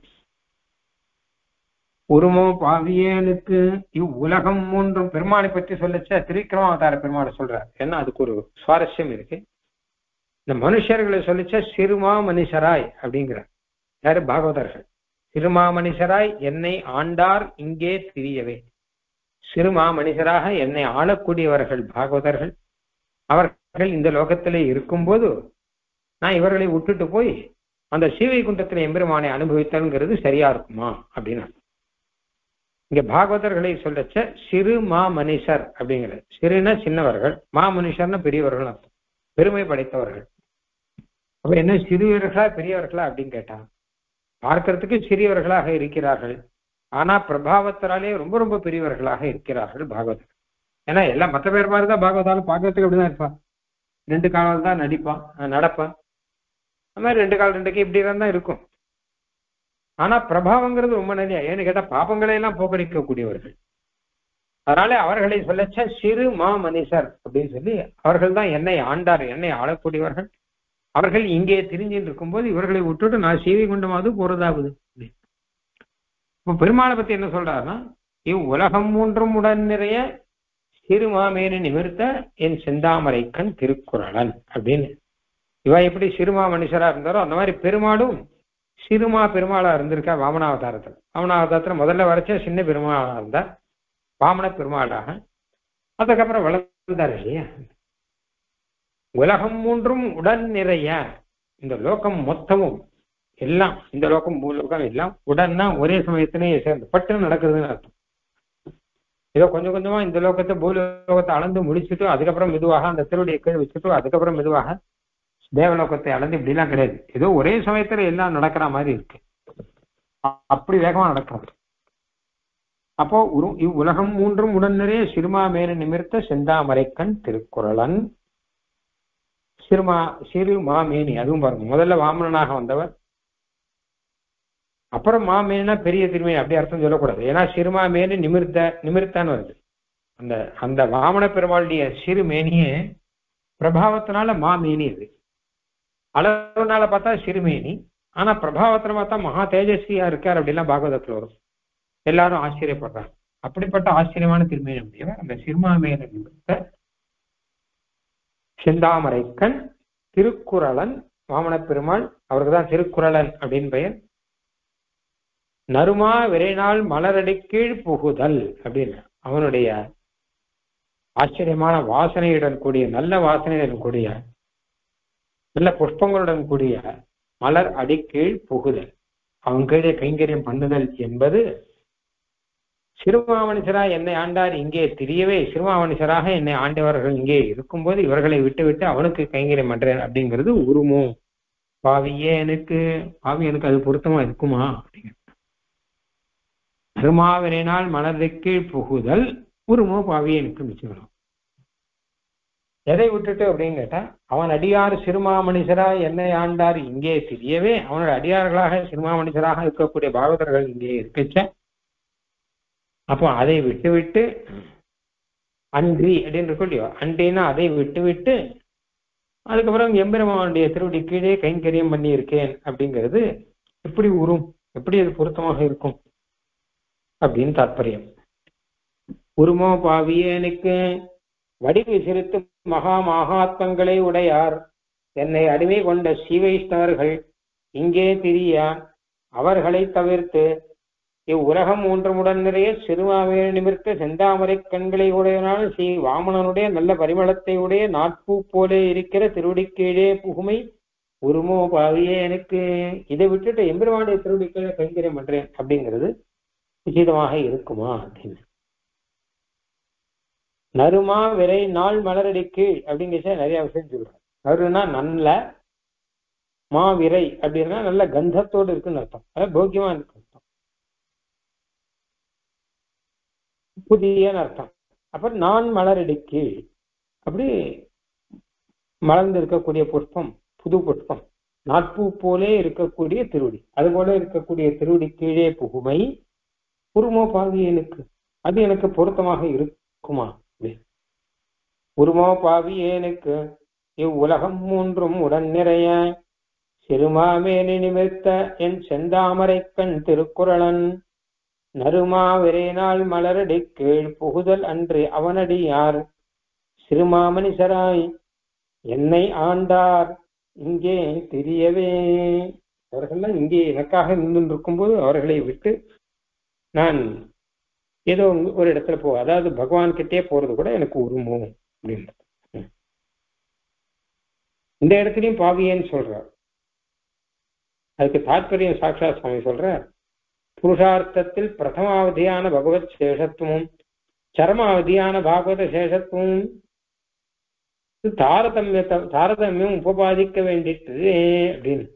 உருமோ பாவியனுக்கு இவ்வுலகம் மூன்றும் பெருமானை பற்றி சொல்லச்ச திருவிக்கிரமாவதார பெருமானை சொல்றார். ஏன்னா அதுக்கு ஒரு சுவாரஸ்யம் இருக்கு. இந்த மனுஷர்களை சொல்லிச்ச சிறுமா மனுஷராய் அப்படிங்கிற யாரு பாகவதர்கள், சிறுமா மனுஷராய் என்னை ஆண்டார் இங்கே திரியவே, சிறுமா மனுஷராக என்னை ஆளக்கூடியவர்கள் பாகவதர்கள். அவர்கள் இந்த லோகத்திலே இருக்கும்போது நான் இவர்களை விட்டுட்டு போய் அந்த சீவைகுண்டத்திலே எம்பெருமானை அனுபவித்தல்ங்கிறது சரியா இருக்குமா அப்படின்னு இங்க பாகவதர்களை சொல்லச்ச சிறு மா மனுஷர் அப்படிங்கிற, சிறுனா சின்னவர்கள், மா மனுஷர்னா பெரியவர்கள் அர்த்தம், பெருமை படைத்தவர்கள். அப்ப என்ன சிறியவர்களா பெரியவர்களா அப்படின்னு கேட்டா, பார்க்கறதுக்கு சிறியவர்களாக இருக்கிறார்கள், ஆனா பிரபாவத்தினாலே ரொம்ப ரொம்ப பெரியவர்களாக இருக்கிறார்கள் பாகவதர். ஏன்னா எல்லாம் மற்ற பேர் மாதிரிதான் பாகவதாலும் பார்க்கறதுக்கு அப்படிதான் இருப்பான், ரெண்டு காலம் தான் நடிப்பான் நடப்பான், அந்த மாதிரி ரெண்டு கால் ரெண்டுக்கு இப்படி தான் இருக்கும். ஆனா பிரபாவங்கிறது ரொம்ப நிறைய, ஏன்னு கேட்டா பாபங்களை எல்லாம் போக்கடிக்கக்கூடியவர்கள். அதனால அவர்களை சொல்லச்ச சிறு மா மனுஷர் அப்படின்னு சொல்லி அவர்கள் தான் என்னை ஆண்டார், என்னை ஆளக்கூடியவர்கள். அவர்கள் இங்கே திரிஞ்சின்னு இருக்கும்போது இவர்களை விட்டுட்டு நான் சீவை கொண்டமாவது போறதாவது. இப்ப பெருமாளை பத்தி என்ன சொல்றாருன்னா, இவ் உலகம் மூன்றும் உடன் நிறைய சிறுமாமேனு நிமிர்த்த என் செந்தாமரை கண் திருக்குறளன் அப்படின்னு. இவ எப்படி சிறுமா மனுஷரா இருந்தாரோ அந்த மாதிரி பெருமாளும் சிறுமா பெருமாளா இருந்திருக்கா வாமனாவதாரத்தில். வாமனாவதாரத்துல முதல்ல வரைச்ச சின்ன பெருமாளா இருந்தார், வாமன பெருமாளாக அதுக்கப்புறம் வளர்ந்தார் இல்லையா. உலகம் மூன்றும் உடன் நிறைய, இந்த லோகம் மொத்தமும் எல்லாம், இந்த லோகம் பூலோகம் எல்லாம் உடன்னா ஒரே சமயத்திலேயே சேர்ந்து பட்டுன்னு நடக்குதுன்னு அர்த்தம். ஏதோ கொஞ்சம் கொஞ்சமா இந்த லோகத்தை பூலோகத்தை அளந்து முடிச்சுட்டு அதுக்கப்புறம் மெதுவாக அந்த திருவடியை கீழ் வச்சுட்டு அதுக்கப்புறம் மெதுவாக தேவலோகத்தை அளந்து இப்படிலாம் கிடையாது, ஏதோ ஒரே சமயத்துல எல்லாம் நடக்கிற மாதிரி இருக்கு, அப்படி வேகமா நடக்கிறது. அப்போ உரு இவ்வுலகம் மூன்றும் உடன் நிறைய சிறுமா மேல நிமிர்த்த செந்தாமரைக்கண் திருக்குறளன். சிறுமா சிறு மாமேனி, அதுவும் பாருங்க முதல்ல வாமனனாக வந்தவர், அப்புறம் மாமேனா பெரிய திருமேனி அப்படி அர்த்தம் சொல்லக்கூடாது. ஏன்னா சிறுமா மேனி நிமிர்த்த நிமிர்த்தான்னு வருது. அந்த அந்த வாமன பெருமாளுடைய சிறு மேனியே பிரபாவத்தினால மாமேனி, அது அளவுனால பார்த்தா சிறுமேனி, ஆனா பிரபாவத்துல பார்த்தா மகா தேஜஸ்வியா இருக்கார் அப்படிலாம் பாகவதத்துல வரும். எல்லாரும் ஆச்சரியப்படுறாங்க. அப்படிப்பட்ட ஆச்சரியமான திருமேனி உடையவர் அந்த சிறுமாமேன நிமிர்த்த செந்தாமரைக்கண் திருக்குறளன் வாமன பெருமாள். அவருக்கு தான் திருக்குறளன் அப்படின்னு பெயர். நறுமா விரைநாள் மலரடி கீழ் புகுதல் அப்படின்னு அவனுடைய ஆச்சரியமான வாசனையுடன் கூடிய, நல்ல வாசனையுடன் கூடிய, நல்ல புஷ்பங்களுடன் கூடிய மலர் அடிக்கீழ் புகுதல், அவன் கீழே கைங்கரியம் பண்ணுதல் என்பது சிறுமாமனுஷராக என்னை ஆண்டார் இங்கே திரியவே, சிறுமாமனுஷராக என்னை ஆண்டவர்கள் இங்கே இருக்கும்போது இவர்களை விட்டு விட்டு அவனுக்கு கைங்கரியம் பண்றேன் அப்படிங்கிறது உருமோ, பாவியேனுக்கு பாவியனுக்கு அது பொருத்தமா இருக்குமா அப்படிங்க. அருமாவினால் மனதுக்கு புகுதல் உருமோ பாவியனுக்கு வச்சுக்கணும். எதை விட்டுட்டு அப்படின்னு கேட்டா, அவன் அடியார் சிறுமாமணிசரா என்னை ஆண்டார் இங்கே தெரியவே, அவனோட அடியார்களாக சிறுமாமணிசராக இருக்கக்கூடிய பாகவதர்கள் இங்கே இருக்கச்ச, அப்போ அதை விட்டு விட்டு அன்றி அப்படின்னு இருக்கும் இல்லையோ, அன்றின்னா அதை விட்டு விட்டு அதுக்கப்புறம் எம்பெருமானுடைய திருவடி கீழே கைங்கரியம் பண்ணி இருக்கேன் அப்படிங்கிறது எப்படி உரும், எப்படி அது பொருத்தமாக இருக்கும் அப்படின்னு தாற்பயம். உருமோ பாவியனுக்கு வடிவு சிறுத்து மகா மகாத்மங்களை உடையார் என்னை அடிமை கொண்ட சீவைஷ்ணவர்கள் இங்கே திரிய அவர்களை தவிர்த்து இவ்வுலகம் மூன்றமுடன் நிறைய சிறுமாவே நிமிர்த்த செந்தாமரை கண்களை உடையனான ஸ்ரீ வாமனனுடைய நல்ல பரிமளத்தை உடைய நாட்பூ போலே இருக்கிற திருவடிக்கீழே புகுமை உருமோ பாவியே எனக்கு. இதை விட்டுட்டு எம்பெருமானுடைய திருவடிக்கீழே கைங்கரியம் பண்றேன் அப்படிங்கிறது உச்சிதமாக இருக்குமா அப்படின்னு. நறுமா விரை நாள் மலரடிக்கு அப்படிங்கிற நிறைய விஷயம் சொல்றாங்க. நறுனா நல்ல, மாவிரை அப்படின்னா நல்ல கந்தத்தோடு இருக்குன்னு அர்த்தம், அதாவது போக்கியமா இருக்கு அர்த்தம், புதிய அர்த்தம். அப்புறம் நான் மலரடிக்கு அப்படி மலர்ந்து இருக்கக்கூடிய புஷ்பம், புது புஷ்பம், நாட்பூ போலே இருக்கக்கூடிய திருவடி, அது போல இருக்கக்கூடிய திருவடி கீழே புகுமை உருமோ பாவியனுக்கு அது எனக்கு பொருத்தமாக இருக்குமா. உருமோ பாவியேனுக்கு இவ்வுலகம் மூன்றும் உடன் நிறைய சிறுமாமேனி நிமிர்த்த என் செந்தாமரை கண் திருக்குறளன் நறுமா விரைநாள் மலரடி கீழ் புகுதல் அன்று அவனடி யார் சிறுமாமணிசராய் என்னை ஆண்டார் இங்கே தெரியவே. அவர்கள்லாம் இங்கே எனக்காக நின்று இருக்கும்போது அவர்களை விட்டு நான் ஏதோ ஒரு இடத்துல போ, அதாவது பகவான் கிட்டே போறது கூட எனக்கு உருமோ அப்படின்றது. இந்த இடத்துலயும் பாவியேன்னு சொல்றார். அதுக்கு தாற்பயம் சாட்சாத் சுவாமி சொல்ற, புருஷார்த்தத்தில் பிரதமாவதியான பகவத் சேஷத்துவமும் சரமாவதியான பாகவத சேஷத்துவமும் தாரதமிய தாரதமியம் உபபாதிக்க வேண்டிட்டு அப்படின்னு.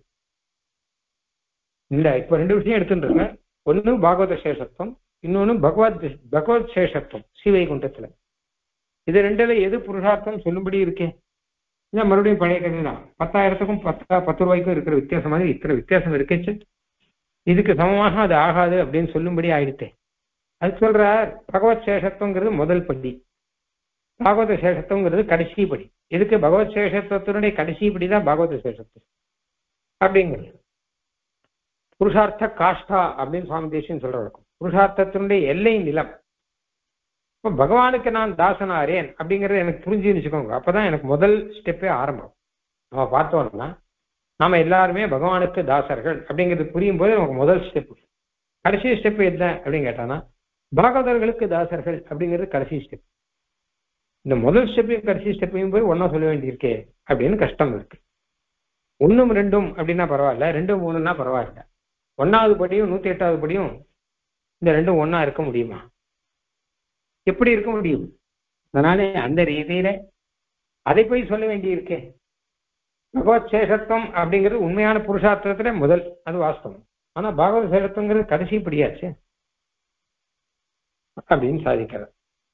இல்ல இப்ப ரெண்டு விஷயம் எடுத்துட்டு ஒன்னு பாகவத சேஷத்துவம், இன்னொன்னு பகவத் பகவத் சேஷத்துவம் ஸ்ரீவைகுண்டத்துல. இது ரெண்டுல எது புருஷார்த்தம் சொல்லும்படி இருக்கே. இல்ல மறுபடியும் பழைய கதை தான், பத்தாயிரத்துக்கும் பத்தா பத்து ரூபாய்க்கும் இருக்கிற வித்தியாசம் மாதிரி இத்தனை வித்தியாசம் இருக்கேச்சு, இதுக்கு சமமாக அது ஆகாது அப்படின்னு சொல்லும்படி ஆயிடுத்தேன். அது சொல்றார் பகவத் சேஷத்துவங்கிறது முதல் படி, பாகவத சேஷத்துவங்கிறது கடைசி படி. இதுக்கு பகவத் சேஷத்துவத்தினுடைய கடைசி படி தான் பாகவத சேஷத்துவம் அப்படிங்கிறது. புருஷார்த்த காஷ்டா அப்படின்னு சுவாமி தேசியம் சொல்ற இருக்கும். புருஷார்த்தத்தினுடைய எல்லை நிலம். இப்போ பகவானுக்கு நான் தாசனாரேன் அப்படிங்கறது எனக்கு புரிஞ்சுன்னு வச்சுக்கோங்க. அப்பதான் எனக்கு முதல் ஸ்டெப்பே ஆரம்பம். நம்ம பார்த்தோம்னா நாம எல்லாருமே பகவானுக்கு தாசர்கள் அப்படிங்கிறது புரியும் போது நமக்கு முதல் ஸ்டெப். கடைசி ஸ்டெப் என்ன அப்படின்னு கேட்டானா பாகவதர்களுக்கு தாசர்கள் அப்படிங்கிறது கடைசி ஸ்டெப். இந்த முதல் ஸ்டெப்பையும் கடைசி ஸ்டெப்பையும் போய் ஒன்னா சொல்ல வேண்டியிருக்கே அப்படின்னு கஷ்டம் இருக்கு. ஒன்னும் ரெண்டும் அப்படின்னா பரவாயில்ல, ரெண்டும் மூணுன்னா பரவாயில்ல. ஒன்னாவது படியும் நூத்தி எட்டாவது படியும் இந்த ரெண்டும் ஒன்னா இருக்க முடியுமா? எப்படி இருக்க முடியும்? அதனால அந்த ரீதியில அதை போய் சொல்ல வேண்டி இருக்கே. பகவத் சேஷத்துவம் அப்படிங்கிறது உண்மையான புருஷார்த்தத்துல முதல், அது வாஸ்தவம். ஆனா பாகவத சேஷத்துவங்கிறது கடைசி படியாச்சு அப்படின்னு சாதிக்கிறார்.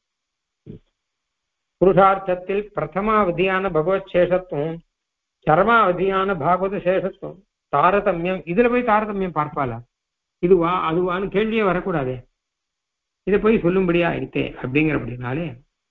புருஷார்த்தத்தில் பிரதமாவதியான பகவத் சேஷத்துவம் சரமாவதியான பாகவத சேஷத்துவம் தாரதமியம், இதுல போய் தாரதமியம் பார்ப்பாளா, இதுவா அதுவான்னு கேள்வியே வரக்கூடாதே. இதை போய் சொல்லும்படியா இருக்கே அப்படிங்கிறபடினாலே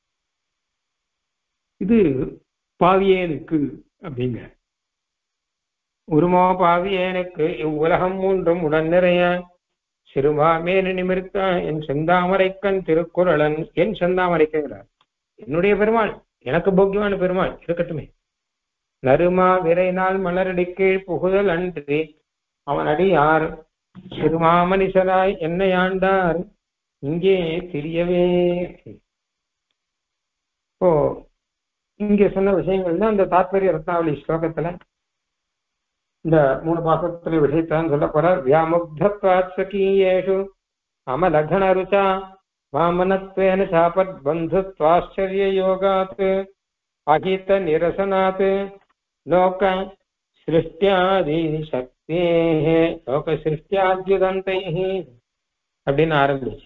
இது பாவியேனுக்கு அப்படிங்க. உருமோ பாவியேனுக்கு இவ்வுலகம் மூன்றும் உடன் நிறைய சிறுமாமேனி நிமிர்த்த என் செந்தாமரைக்கண் திருக்குறளன். என் செந்தாமரைக்கிறார் என்னுடைய பெருமாள், எனக்கு போக்கியமான பெருமாள் இருக்கட்டுமே. நறுமா விரைநாள் மலரடி கீழ் புகுதல் அன்றி அவன் அடி யார் சிறுமாமணிசராய் என்னை ஆண்டார் இங்கே தெரியவே. இப்போ இங்க சொன்ன விஷயங்கள் தான் இந்த தாத்பரிய ரத்னாவளி ஸ்லோகத்துல இந்த மூணு பாசத்துல விஷயத்தான் சொல்ல போறார். வியாமுக்தத்வாத் ஸ்வகீயேஷு அமலகண ருச்சா வாமனத்வேன சாபத் பந்துத்வாச்சரிய யோகாத் அஹித நிரசனாத் லோக சிருஷ்டியாதி சக்தே லோக சிருஷ்டியாத்யுதந்தை அப்படின்னு ஆரம்பிச்சு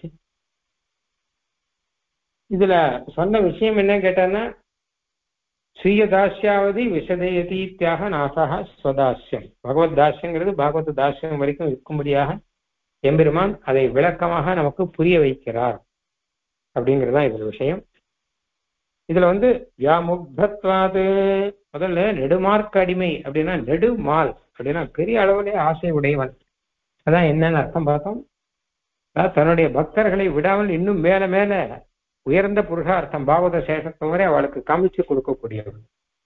இதுல சொன்ன விஷயம் என்ன கேட்டான்னா ஸ்வீய தாஸ்யாவதி விஷதயதீத்தியாக நாசாக ஸ்வதாஸ்யம். பகவத் தாஸ்யங்கிறது பாகவத தாஸ்யம் வரைக்கும் இருக்கும்படியாக எம்பெருமான் அதை விளக்கமாக நமக்கு புரிய வைக்கிறார் அப்படிங்கிறதுதான் இதுல விஷயம். இதுல வந்து வியாமுக்தத்வாது முதல்ல நெடுமார்க்க அடிமை அப்படின்னா நெடுமால் அப்படின்னா பெரிய அளவிலே ஆசை உடையவன். அதான் என்னன்னு அர்த்தம் பார்த்தோம். தன்னுடைய பக்தர்களை விடாமல் இன்னும் மேல மேல உயர்ந்த புருஷார்த்தம் பாகவத சேஷத்தை வரை அவளுக்கு காமிச்சு கொடுக்கக்கூடியவன்.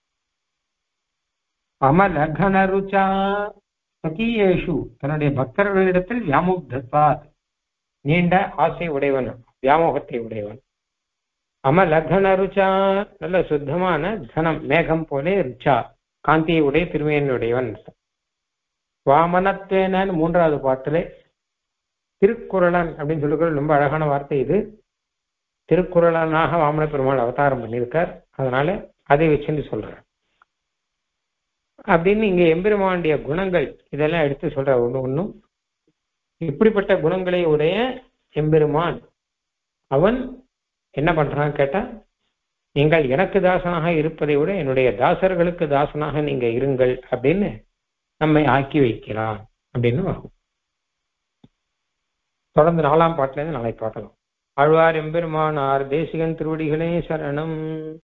அமலகன ருச்சா சகீயேஷு தன்னுடைய பக்தர்களிடத்தில் வியாமுக்தத்வாத் நீண்ட ஆசை உடையவன், வியாமோகத்தை உடையவன். அமலகன ருச்சா நல்ல சுத்தமான கனம் மேகம் போலே ருச்சா காந்தியை உடைய திருமையனுடையவன். வாமனத்தேன மூன்றாவது பாட்டிலே திருக்குறளன் அப்படின்னு சொல்லுகிற ரொம்ப அழகான வார்த்தை இது. திருக்குறளனாக வாமன பெருமாள் அவதாரம் பண்ணியிருக்கார். அதனால அதை வச்சுன்னு சொல்றார். அப்படின்னு இங்க எம்பெருமானுடைய குணங்கள் இதெல்லாம் எடுத்து சொல்ற ஒண்ணு ஒண்ணும் இப்படிப்பட்ட குணங்களை உடைய எம்பெருமான் அவன் என்ன பண்றான்னு கேட்டா, நீங்கள் எனக்கு தாசனாக இருப்பதை விட என்னுடைய தாசர்களுக்கு தாசனாக நீங்க இருங்கள் அப்படின்னு நம்மை ஆக்கி வைக்கிறான் அப்படின்னு வரும். தொடர்ந்து நாலாம் பாட்டுல இருந்து நாளை பார்க்கலாம். ஆழ்வார் எம்பெருமானார் தேசிகன் திருவடிகளே சரணம்.